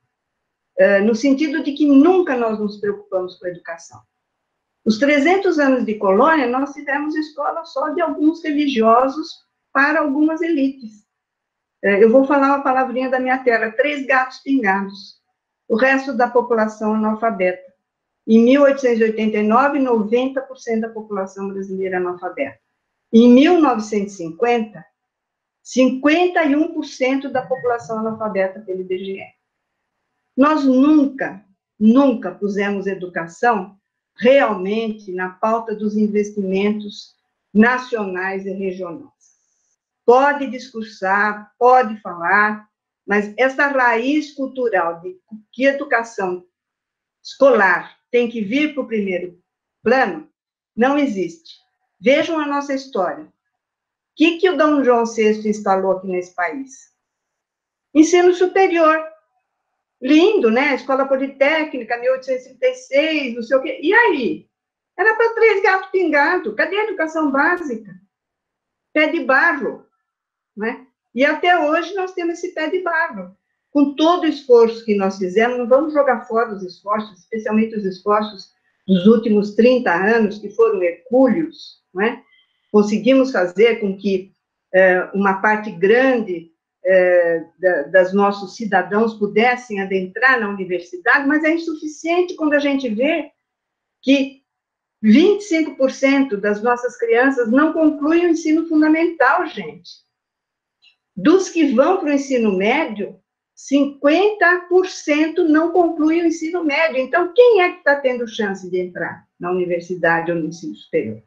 no sentido de que nunca nós nos preocupamos com a educação. Os trezentos anos de colônia, nós tivemos escola só de alguns religiosos para algumas elites. Eu vou falar uma palavrinha da minha terra, três gatos pingados. O resto da população analfabeta. Em mil oitocentos e oitenta e nove, noventa por cento da população brasileira analfabeta. Em mil novecentos e cinquenta, cinquenta e um por cento da população analfabeta pelo I B G E. Nós nunca, nunca pusemos educação realmente na pauta dos investimentos nacionais e regionais. Pode discursar, pode falar, mas essa raiz cultural de que a educação escolar tem que vir para o primeiro plano, não existe. Vejam a nossa história. O que, que o Dom João sexto instalou aqui nesse país? Ensino superior. Lindo, né? Escola Politécnica, mil oitocentos e trinta e seis, não sei o quê. E aí? Era para três gatos pingados. Cadê a educação básica? Pé de barro, né? E até hoje nós temos esse pé de barro. Com todo o esforço que nós fizemos, não vamos jogar fora os esforços, especialmente os esforços dos últimos trinta anos, que foram hercúleos, não é? Conseguimos fazer com que é, uma parte grande é, da, das nossos cidadãos pudessem adentrar na universidade, mas é insuficiente quando a gente vê que vinte e cinco por cento das nossas crianças não concluem o ensino fundamental, gente. Dos que vão para o ensino médio, cinquenta por cento não concluem o ensino médio. Então, quem é que está tendo chance de entrar na universidade ou no ensino superior?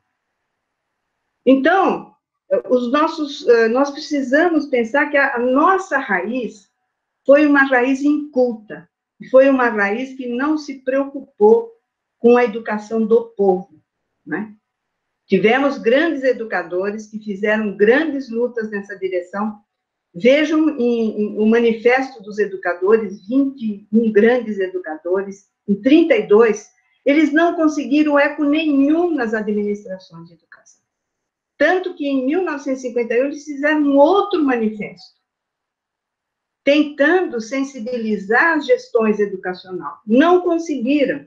Então, os nossos, nós precisamos pensar que a nossa raiz foi uma raiz inculta, foi uma raiz que não se preocupou com a educação do povo, né? Tivemos grandes educadores que fizeram grandes lutas nessa direção. Vejam em, em, o Manifesto dos Educadores, vinte e um grandes educadores, em trinta e dois, eles não conseguiram eco nenhum nas administrações de educação. Tanto que, em mil novecentos e cinquenta e um, eles fizeram um outro manifesto, tentando sensibilizar as gestões educacionais. Não conseguiram.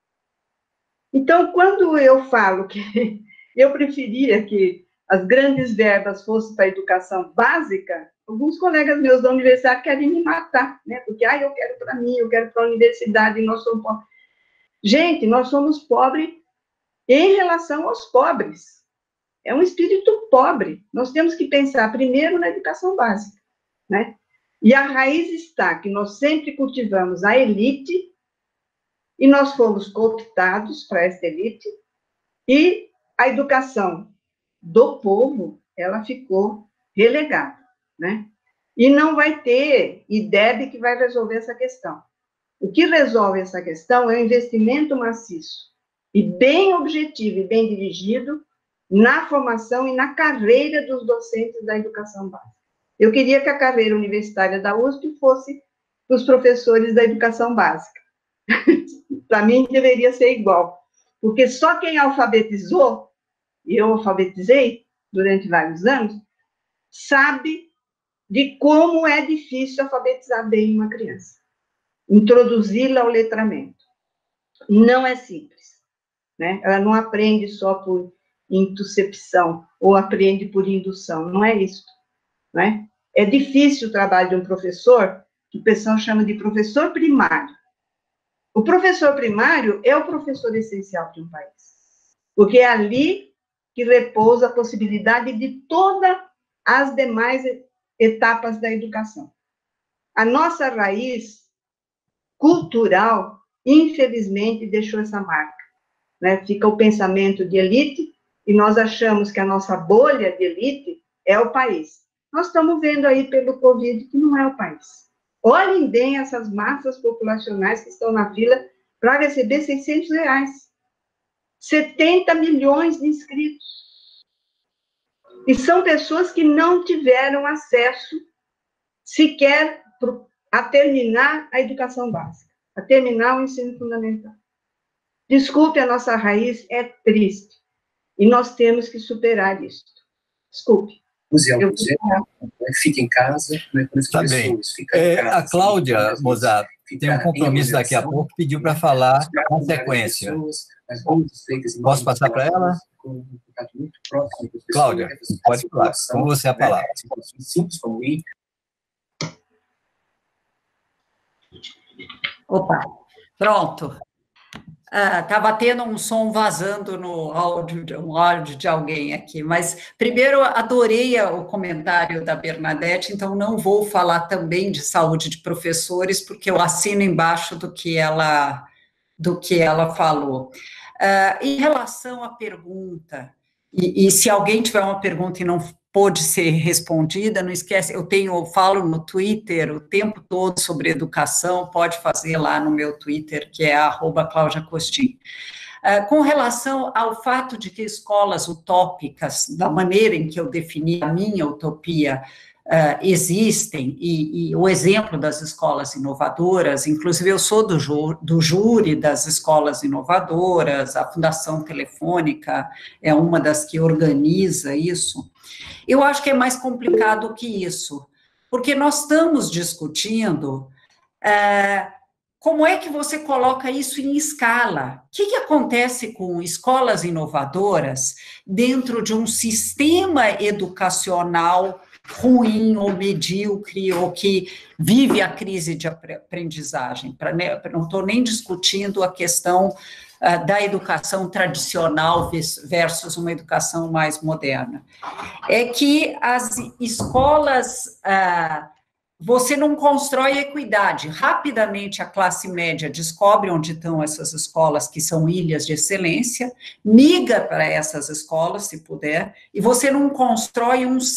Então, quando eu falo que eu preferia que as grandes verbas fossem para a educação básica, alguns colegas meus da universidade querem me matar, né? Porque, ah, eu quero para mim, eu quero para a universidade, e nós somos pobres. Gente, nós somos pobres em relação aos pobres. É um espírito pobre. Nós temos que pensar primeiro na educação básica, né? E a raiz está que nós sempre cultivamos a elite, e nós fomos cooptados para essa elite, e a educação do povo, ela ficou relegada, né? E não vai ter I D E B que vai resolver essa questão. O que resolve essa questão é o investimento maciço, e bem objetivo e bem dirigido, na formação e na carreira dos docentes da educação básica. Eu queria que a carreira universitária da U S P fosse para os professores da educação básica. Para mim, deveria ser igual, porque só quem alfabetizou, e eu alfabetizei durante vários anos, sabe de como é difícil alfabetizar bem uma criança, introduzi-la ao letramento. Não é simples, né? Ela não aprende só por intuscepção, ou aprende por indução, não é isso, né? É difícil o trabalho de um professor, que o pessoal chama de professor primário. O professor primário é o professor essencial de um país, porque é ali que repousa a possibilidade de todas as demais etapas da educação. A nossa raiz cultural infelizmente, deixou essa marca, né? Fica o pensamento de elite, e nós achamos que a nossa bolha de elite é o país. Nós estamos vendo aí pelo Covid que não é o país. Olhem bem essas massas populacionais que estão na fila para receber seiscentos reais. setenta milhões de inscritos. E são pessoas que não tiveram acesso sequer a terminar a educação básica, a terminar o ensino fundamental. Desculpe, a nossa raiz é triste. E nós temos que superar isso. Desculpe. Museu, museu, fica em casa, né, com as tá pessoas, fica é, em casa, a Cláudia assim, Mozart tem um compromisso daqui a pouco, pediu para falar na sequência. Posso passar para ela? Cláudia, pode falar, com você a palavra. Opa, pronto. Estava ah, tendo um som vazando no áudio, um áudio de alguém aqui, mas primeiro adorei o comentário da Bernadette, então não vou falar também de saúde de professores, porque eu assino embaixo do que ela, do que ela falou. Ah, em relação à pergunta, e, e se alguém tiver uma pergunta e não pôde ser respondida, não esquece, eu tenho, eu falo no Twitter o tempo todo sobre educação, pode fazer lá no meu Twitter, que é arroba Cláudia Costin. Uh, com relação ao fato de que escolas utópicas, da maneira em que eu defini a minha utopia, uh, existem, e, e o exemplo das escolas inovadoras, inclusive eu sou do, ju, do júri das escolas inovadoras, a Fundação Telefônica é uma das que organiza isso. Eu acho que é mais complicado que isso, porque nós estamos discutindo é, como é que você coloca isso em escala. O que, que acontece com escolas inovadoras dentro de um sistema educacional ruim ou medíocre, ou que vive a crise de aprendizagem? Pra, né, não estou nem discutindo a questão uh, da educação tradicional versus uma educação mais moderna. É que as escolas, uh, você não constrói equidade. Rapidamente a classe média descobre onde estão essas escolas, que são ilhas de excelência, migra para essas escolas, se puder, e você não constrói um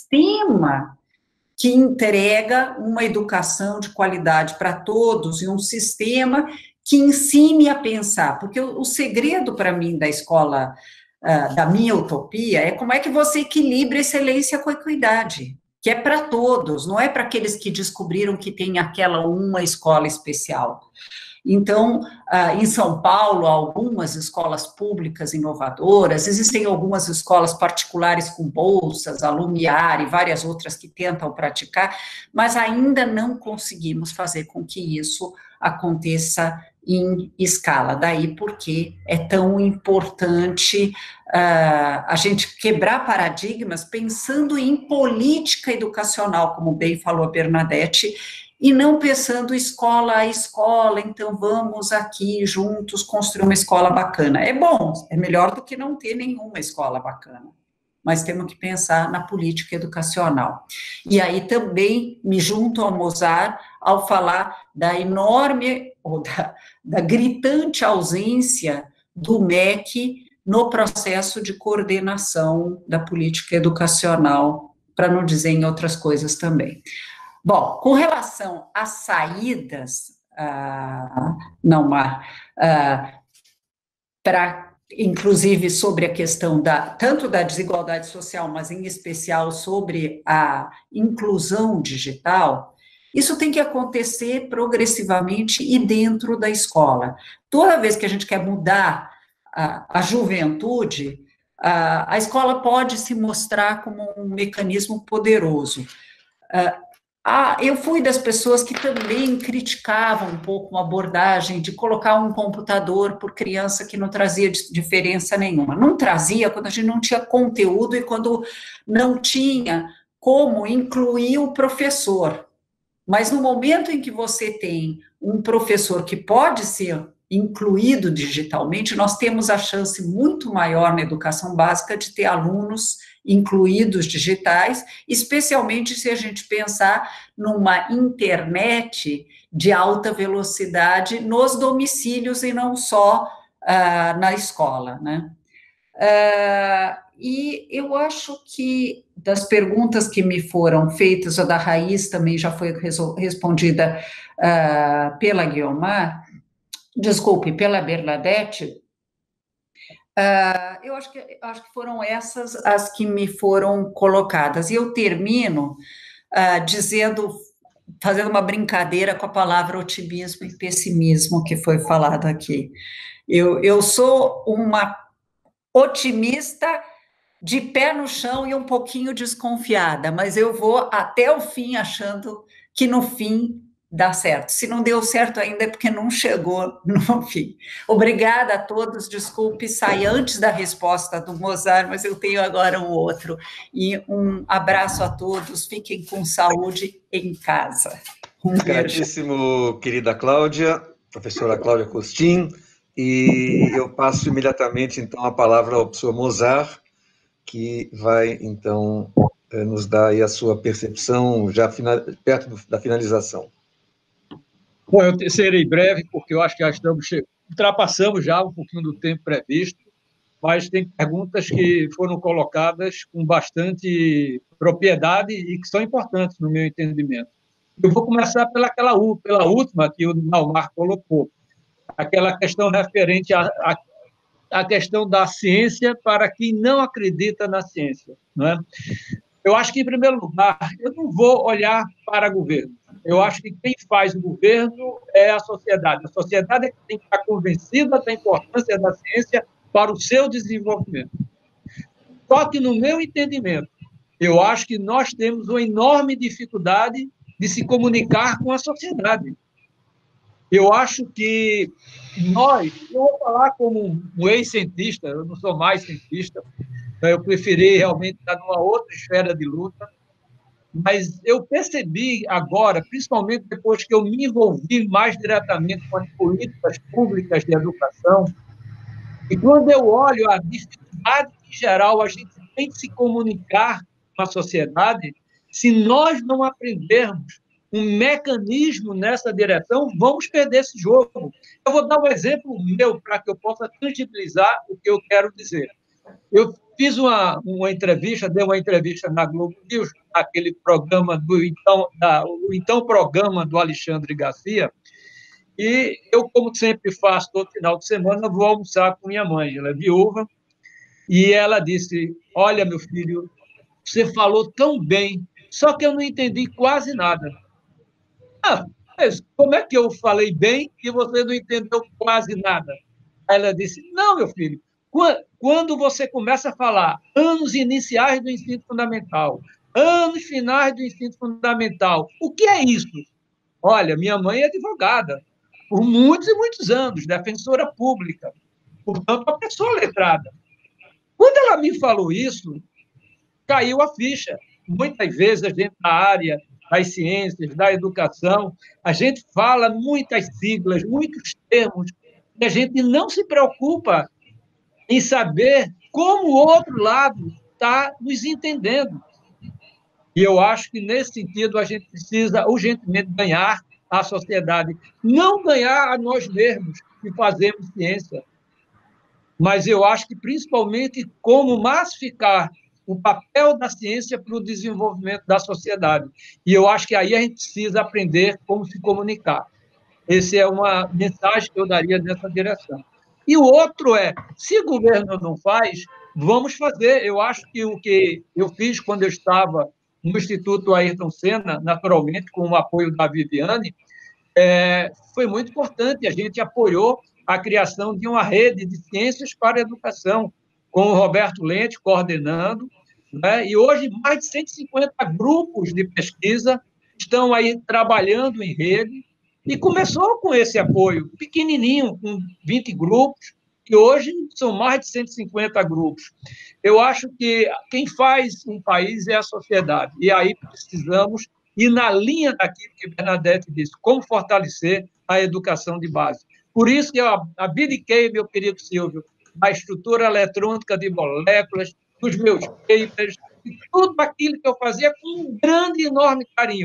sistema que entrega uma educação de qualidade para todos, e um sistema que ensine a pensar, porque o, o segredo para mim da escola, uh, da minha utopia, é como é que você equilibra excelência com equidade, que é para todos, não é para aqueles que descobriram que tem aquela uma escola especial. Então, uh, em São Paulo, há algumas escolas públicas inovadoras, existem algumas escolas particulares com bolsas, a Lumiar e várias outras que tentam praticar, mas ainda não conseguimos fazer com que isso aconteça em escala. Daí porque é tão importante uh, a gente quebrar paradigmas pensando em política educacional, como bem falou a Bernadette, e não pensando escola a escola, então vamos aqui juntos construir uma escola bacana. É bom, é melhor do que não ter nenhuma escola bacana, mas temos que pensar na política educacional. E aí também me junto ao Mozart ao falar da enorme, ou da, da gritante ausência do M E C no processo de coordenação da política educacional, para não dizer em outras coisas também. Bom, com relação às saídas, ah, não, Mar, ah, para, inclusive, sobre a questão da, tanto da desigualdade social, mas em especial sobre a inclusão digital, isso tem que acontecer progressivamente e dentro da escola. Toda vez que a gente quer mudar a, a juventude, a, a escola pode se mostrar como um mecanismo poderoso. Ah, Ah, eu fui das pessoas que também criticavam um pouco a abordagem de colocar um computador por criança que não trazia diferença nenhuma. Não trazia quando a gente não tinha conteúdo e quando não tinha como incluir o professor. Mas no momento em que você tem um professor que pode ser incluído digitalmente, nós temos a chance muito maior na educação básica de ter alunos incluídos digitais, especialmente se a gente pensar numa internet de alta velocidade nos domicílios e não só uh, na escola, né? Uh, e eu acho que das perguntas que me foram feitas, a da Raiz também já foi respondida uh, pela Guiomar, desculpe, pela Bernadette. Uh, eu acho que, acho que foram essas as que me foram colocadas. E eu termino uh, dizendo, fazendo uma brincadeira com a palavra otimismo e pessimismo que foi falado aqui. Eu, eu sou uma otimista de pé no chão e um pouquinho desconfiada, mas eu vou até o fim achando que no fim dá certo. Se não deu certo ainda é porque não chegou no fim. Obrigada a todos, desculpe, sai antes da resposta do Mozart, mas eu tenho agora um outro. E um abraço a todos, fiquem com saúde em casa. Um Gratíssimo, querida Cláudia, professora Cláudia Costin, e eu passo imediatamente, então, a palavra ao professor Mozart, que vai, então, nos dar aí a sua percepção, já final, perto da finalização. Bom, eu serei breve, porque eu acho que já estamos, ultrapassamos já um pouquinho do tempo previsto, mas tem perguntas que foram colocadas com bastante propriedade e que são importantes, no meu entendimento. Eu vou começar pela, aquela, pela última que o Naumar colocou, aquela questão referente à, à, à questão da ciência para quem não acredita na ciência, não é? Eu acho que, em primeiro lugar, eu não vou olhar para o governo. Eu acho que quem faz o governo é a sociedade. A sociedade é que tem que estar convencida da importância da ciência para o seu desenvolvimento. Só que, no meu entendimento, eu acho que nós temos uma enorme dificuldade de se comunicar com a sociedade. Eu acho que nós, eu vou falar como um ex-cientista, eu não sou mais cientista, eu preferi realmente estar numa outra esfera de luta, mas eu percebi agora, principalmente depois que eu me envolvi mais diretamente com as políticas públicas de educação, e quando eu olho a dificuldade que, em geral, a gente tem de se comunicar com a sociedade, se nós não aprendermos um mecanismo nessa direção, vamos perder esse jogo. Eu vou dar um exemplo meu para que eu possa tangibilizar o que eu quero dizer. Eu fiz uma, uma entrevista, dei uma entrevista na Globo News, aquele programa do então, da, o então programa do Alexandre Garcia, e eu, como sempre faço todo final de semana, vou almoçar com minha mãe, ela é viúva, e ela disse, olha, meu filho, você falou tão bem, só que eu não entendi quase nada. Ah, mas como é que eu falei bem e você não entendeu quase nada? Aí ela disse, não, meu filho, quando você começa a falar anos iniciais do ensino fundamental, anos finais do ensino fundamental, o que é isso? Olha, minha mãe é advogada, por muitos e muitos anos, defensora pública, portanto, uma pessoa letrada. Quando ela me falou isso, caiu a ficha. Muitas vezes a gente, na área das ciências, da educação, a gente fala muitas siglas, muitos termos, e a gente não se preocupa em saber como o outro lado está nos entendendo. E eu acho que, nesse sentido, a gente precisa urgentemente ganhar a sociedade. Não ganhar a nós mesmos, que fazemos ciência, mas eu acho que, principalmente, como massificar o papel da ciência para o desenvolvimento da sociedade. E eu acho que aí a gente precisa aprender como se comunicar. Essa é uma mensagem que eu daria nessa direção. E o outro é, se o governo não faz, vamos fazer. Eu acho que o que eu fiz quando eu estava no Instituto Ayrton Senna, naturalmente, com o apoio da Viviane, é, foi muito importante. A gente apoiou a criação de uma rede de ciências para a educação, com o Roberto Lente coordenando, né? E hoje mais de cento e cinquenta grupos de pesquisa estão aí trabalhando em rede, e começou com esse apoio pequenininho, com vinte grupos, e hoje são mais de cento e cinquenta grupos. Eu acho que quem faz um país é a sociedade, e aí precisamos ir na linha daquilo que Bernadette disse, como fortalecer a educação de base. Por isso que eu abdiquei, meu querido Silvio, da estrutura eletrônica de moléculas, dos meus papers, e tudo aquilo que eu fazia com um grande e enorme carinho.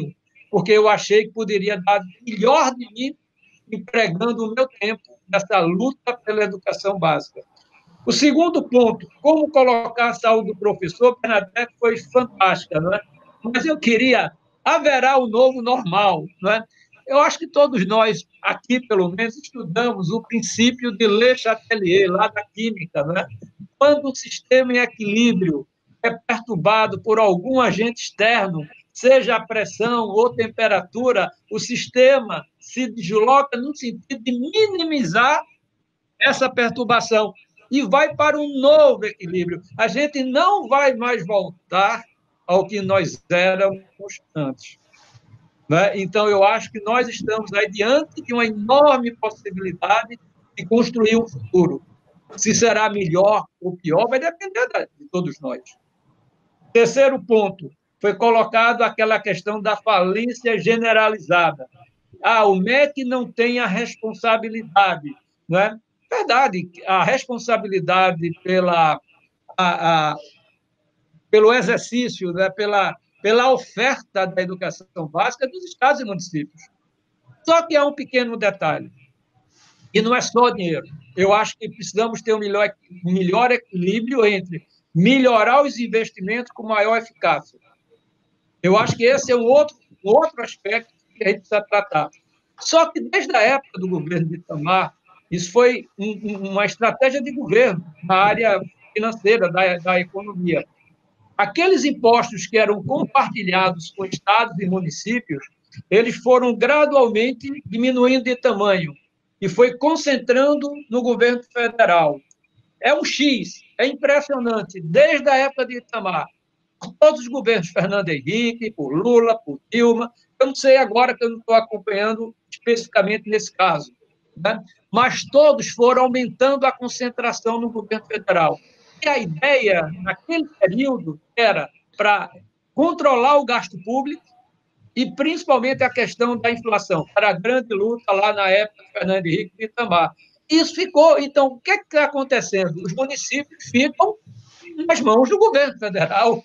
porque eu achei que poderia dar melhor de mim empregando o meu tempo nessa luta pela educação básica. O segundo ponto, como colocar a saúde do professor, Bernadette foi fantástica, não é? Mas eu queria, haverá o novo normal, não é? Eu acho que todos nós, aqui pelo menos, estudamos o princípio de Le Chatelier, lá da química, não é? Quando o sistema em equilíbrio é perturbado por algum agente externo, seja a pressão ou temperatura, o sistema se desloca no sentido de minimizar essa perturbação e vai para um novo equilíbrio. A gente não vai mais voltar ao que nós éramos antes. Né? Então, eu acho que nós estamos aí diante de uma enorme possibilidade de construir um futuro. Se será melhor ou pior, vai depender de todos nós. Terceiro ponto, foi colocado aquela questão da falência generalizada. Ah, o M E C não tem a responsabilidade, não é? Verdade, a responsabilidade pela, a, a, pelo exercício, né, pela, pela oferta da educação básica dos estados e municípios. Só que há um pequeno detalhe, e não é só dinheiro. Eu acho que precisamos ter um melhor, um melhor equilíbrio entre melhorar os investimentos com maior eficácia. Eu acho que esse é um outro, um outro aspecto que a gente precisa tratar. Só que desde a época do governo de Itamar, isso foi um, uma estratégia de governo na área financeira, da, da economia. Aqueles impostos que eram compartilhados com estados e municípios, eles foram gradualmente diminuindo de tamanho e foi concentrando no governo federal. É um X, é impressionante, desde a época de Itamar. Todos os governos, Fernando Henrique, por Lula, por Dilma, eu não sei agora que eu não estou acompanhando especificamente nesse caso, né? Mas todos foram aumentando a concentração no governo federal. E a ideia, naquele período, era para controlar o gasto público e, principalmente, a questão da inflação. Era a grande luta lá na época de Fernando Henrique e Itamar. Isso ficou. Então, o que é que está acontecendo? Os municípios ficam nas mãos do governo federal.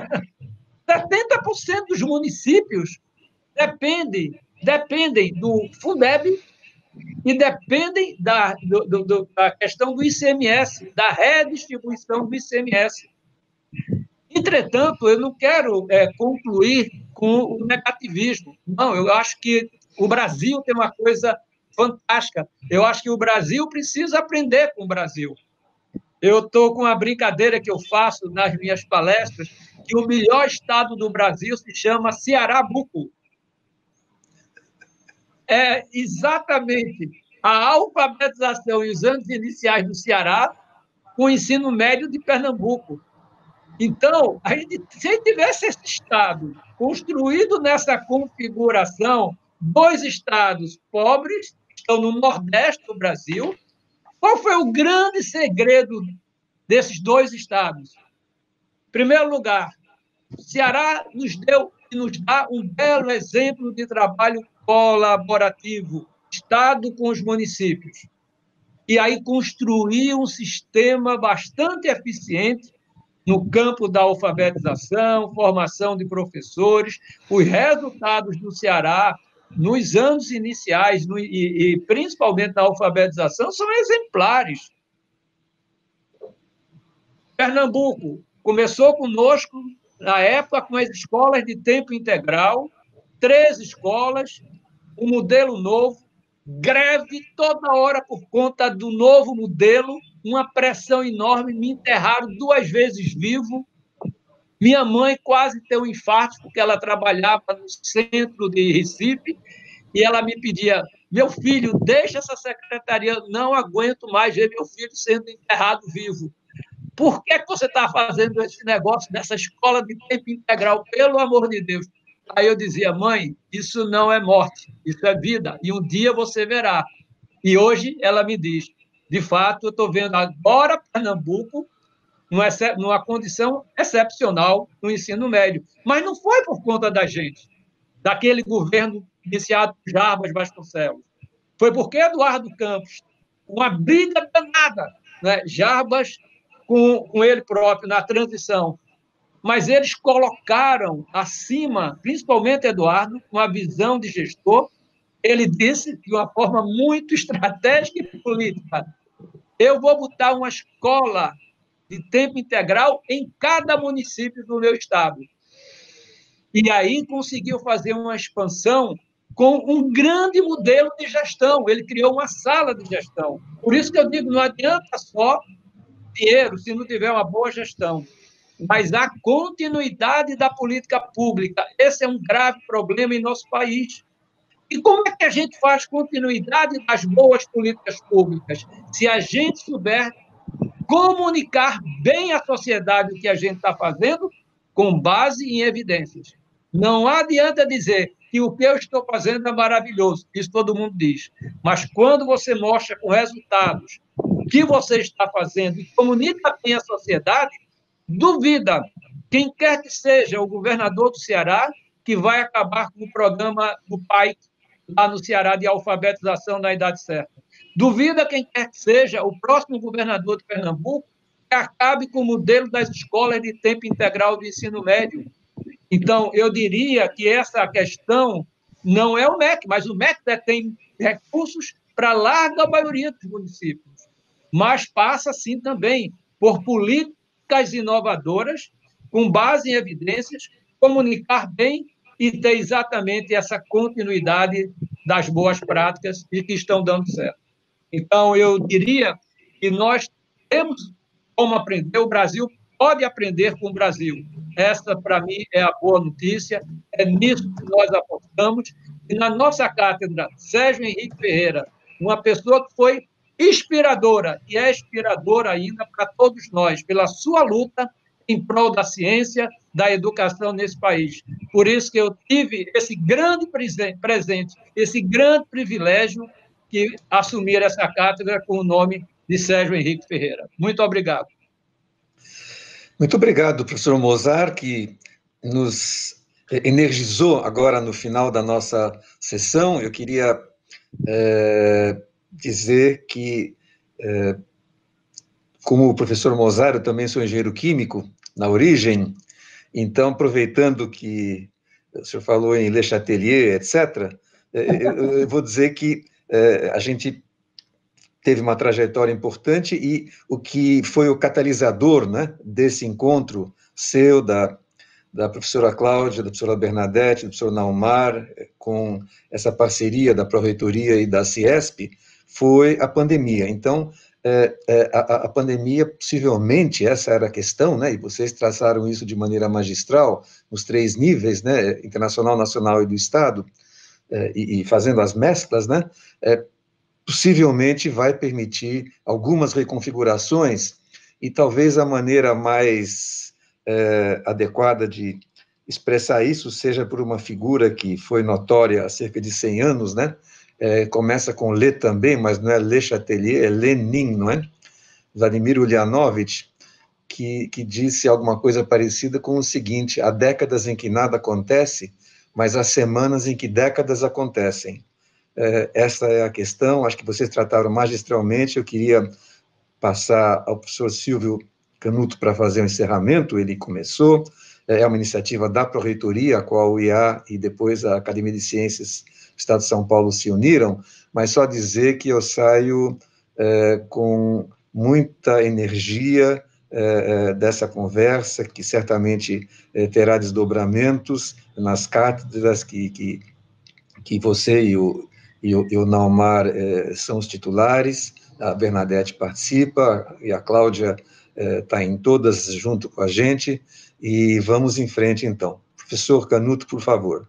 setenta por cento dos municípios dependem, dependem do Fundeb e dependem da, do, do, da questão do I C M S, da redistribuição do I C M S. Entretanto, eu não quero é, concluir com o negativismo. Não, eu acho que o Brasil tem uma coisa fantástica. Eu acho que o Brasil precisa aprender com o Brasil. Eu estou com uma brincadeira que eu faço nas minhas palestras, que o melhor estado do Brasil se chama Ceará-Buco. É exatamente a alfabetização e os anos iniciais do Ceará com o ensino médio de Pernambuco. Então, a gente, se tivesse esse estado construído nessa configuração, dois estados pobres, que estão no Nordeste do Brasil, qual foi o grande segredo desses dois estados? Em primeiro lugar, o Ceará nos deu e nos dá um belo exemplo de trabalho colaborativo, Estado com os municípios. E aí construir um sistema bastante eficiente no campo da alfabetização, formação de professores. Os resultados do Ceará nos anos iniciais no, e, e principalmente na alfabetização são exemplares. Pernambuco começou conosco, na época, com as escolas de tempo integral, três escolas, um modelo novo, greve toda hora por conta do novo modelo, uma pressão enorme, me enterraram duas vezes vivo. Minha mãe quase teve um infarto, porque ela trabalhava no centro de Recife, e ela me pedia, meu filho, deixa essa secretaria, não aguento mais ver meu filho sendo enterrado vivo. Por que, que você está fazendo esse negócio dessa escola de tempo integral? Pelo amor de Deus. Aí eu dizia, mãe, isso não é morte, isso é vida, e um dia você verá. E hoje ela me diz, de fato, eu estou vendo agora Pernambuco numa, numa condição excepcional no ensino médio. Mas não foi por conta da gente, daquele governo iniciado por Jarbas Vasconcelos. Foi porque Eduardo Campos, uma briga danada, né? Jarbas com, com ele próprio na transição, mas eles colocaram acima, principalmente Eduardo, uma visão de gestor. Ele disse, de uma forma muito estratégica e política, eu vou botar uma escola de tempo integral em cada município do meu estado. E aí conseguiu fazer uma expansão com um grande modelo de gestão. Ele criou uma sala de gestão. Por isso que eu digo, não adianta só dinheiro se não tiver uma boa gestão, mas a continuidade da política pública. Esse é um grave problema em nosso país. E como é que a gente faz continuidade das boas políticas públicas? Se a gente souber comunicar bem à sociedade o que a gente está fazendo, com base em evidências. Não adianta dizer que o que eu estou fazendo é maravilhoso, isso todo mundo diz. Mas quando você mostra com resultados o que você está fazendo e comunica bem à sociedade, duvida quem quer que seja o governador do Ceará que vai acabar com o programa do pai lá no Ceará de alfabetização na idade certa. Duvida quem quer que seja o próximo governador de Pernambuco que acabe com o modelo das escolas de tempo integral de ensino médio. Então, eu diria que essa questão não é o M E C, mas o M E C tem recursos para a larga maioria dos municípios, mas passa, sim, também por políticas inovadoras, com base em evidências, comunicar bem e ter exatamente essa continuidade das boas práticas e que estão dando certo. Então, eu diria que nós temos como aprender, o Brasil pode aprender com o Brasil. Essa, para mim, é a boa notícia, é nisso que nós apostamos. E na nossa cátedra, Sérgio Henrique Ferreira, uma pessoa que foi inspiradora, e é inspiradora ainda para todos nós, pela sua luta em prol da ciência, da educação nesse país. Por isso que eu tive esse grande presente, esse grande privilégio de assumir essa cátedra com o nome de Sérgio Henrique Ferreira. Muito obrigado. Muito obrigado, professor Mozart, que nos energizou agora no final da nossa sessão. Eu queria é, dizer que, é, como o professor Mozart, eu também sou engenheiro químico na origem, então, aproveitando que o senhor falou em Le Chatelier, etcétera, eu, eu vou dizer que é, a gente teve uma trajetória importante e o que foi o catalisador, né, desse encontro seu, da, da professora Cláudia, da professora Bernadette, do professor Naumar, com essa parceria da Pró-Reitoria e da Ciesp, foi a pandemia. Então, é, é, a, a pandemia, possivelmente, essa era a questão, né, e vocês traçaram isso de maneira magistral, nos três níveis, né, internacional, nacional e do Estado, é, e, e fazendo as mesclas, né, é, possivelmente vai permitir algumas reconfigurações, e talvez a maneira mais é, adequada de expressar isso seja por uma figura que foi notória há cerca de cem anos, né? É, começa com Le também, mas não é Le Chatelier, é Lenin, não é? Vladimir Ulyanovich, que, que disse alguma coisa parecida com o seguinte: há décadas em que nada acontece, mas há semanas em que décadas acontecem. Essa é a questão, acho que vocês trataram magistralmente. Eu queria passar ao professor Silvio Canuto para fazer o encerramento. Ele começou, é uma iniciativa da Pró-Reitoria, a qual o I A e depois a Academia de Ciências do Estado de São Paulo se uniram, mas só dizer que eu saio é, com muita energia é, dessa conversa, que certamente é, terá desdobramentos nas cátedras que, que, que você e o E o, e o Naumar eh, são os titulares, a Bernadette participa, e a Cláudia está eh, em todas junto com a gente, e vamos em frente, então. Professor Canuto, por favor.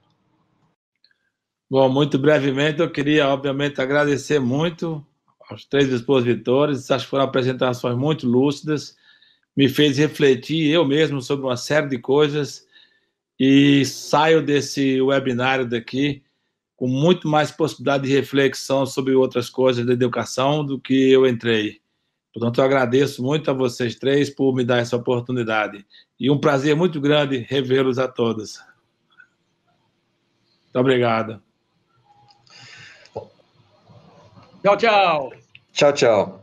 Bom, muito brevemente, eu queria, obviamente, agradecer muito aos três expositores. Acho que foram apresentações muito lúcidas, me fez refletir eu mesmo sobre uma série de coisas, e saio desse webinário daqui com muito mais possibilidade de reflexão sobre outras coisas da educação do que eu entrei. Portanto, eu agradeço muito a vocês três por me dar essa oportunidade. E um prazer muito grande revê-los a todos. Muito obrigado. Tchau, tchau. Tchau, tchau.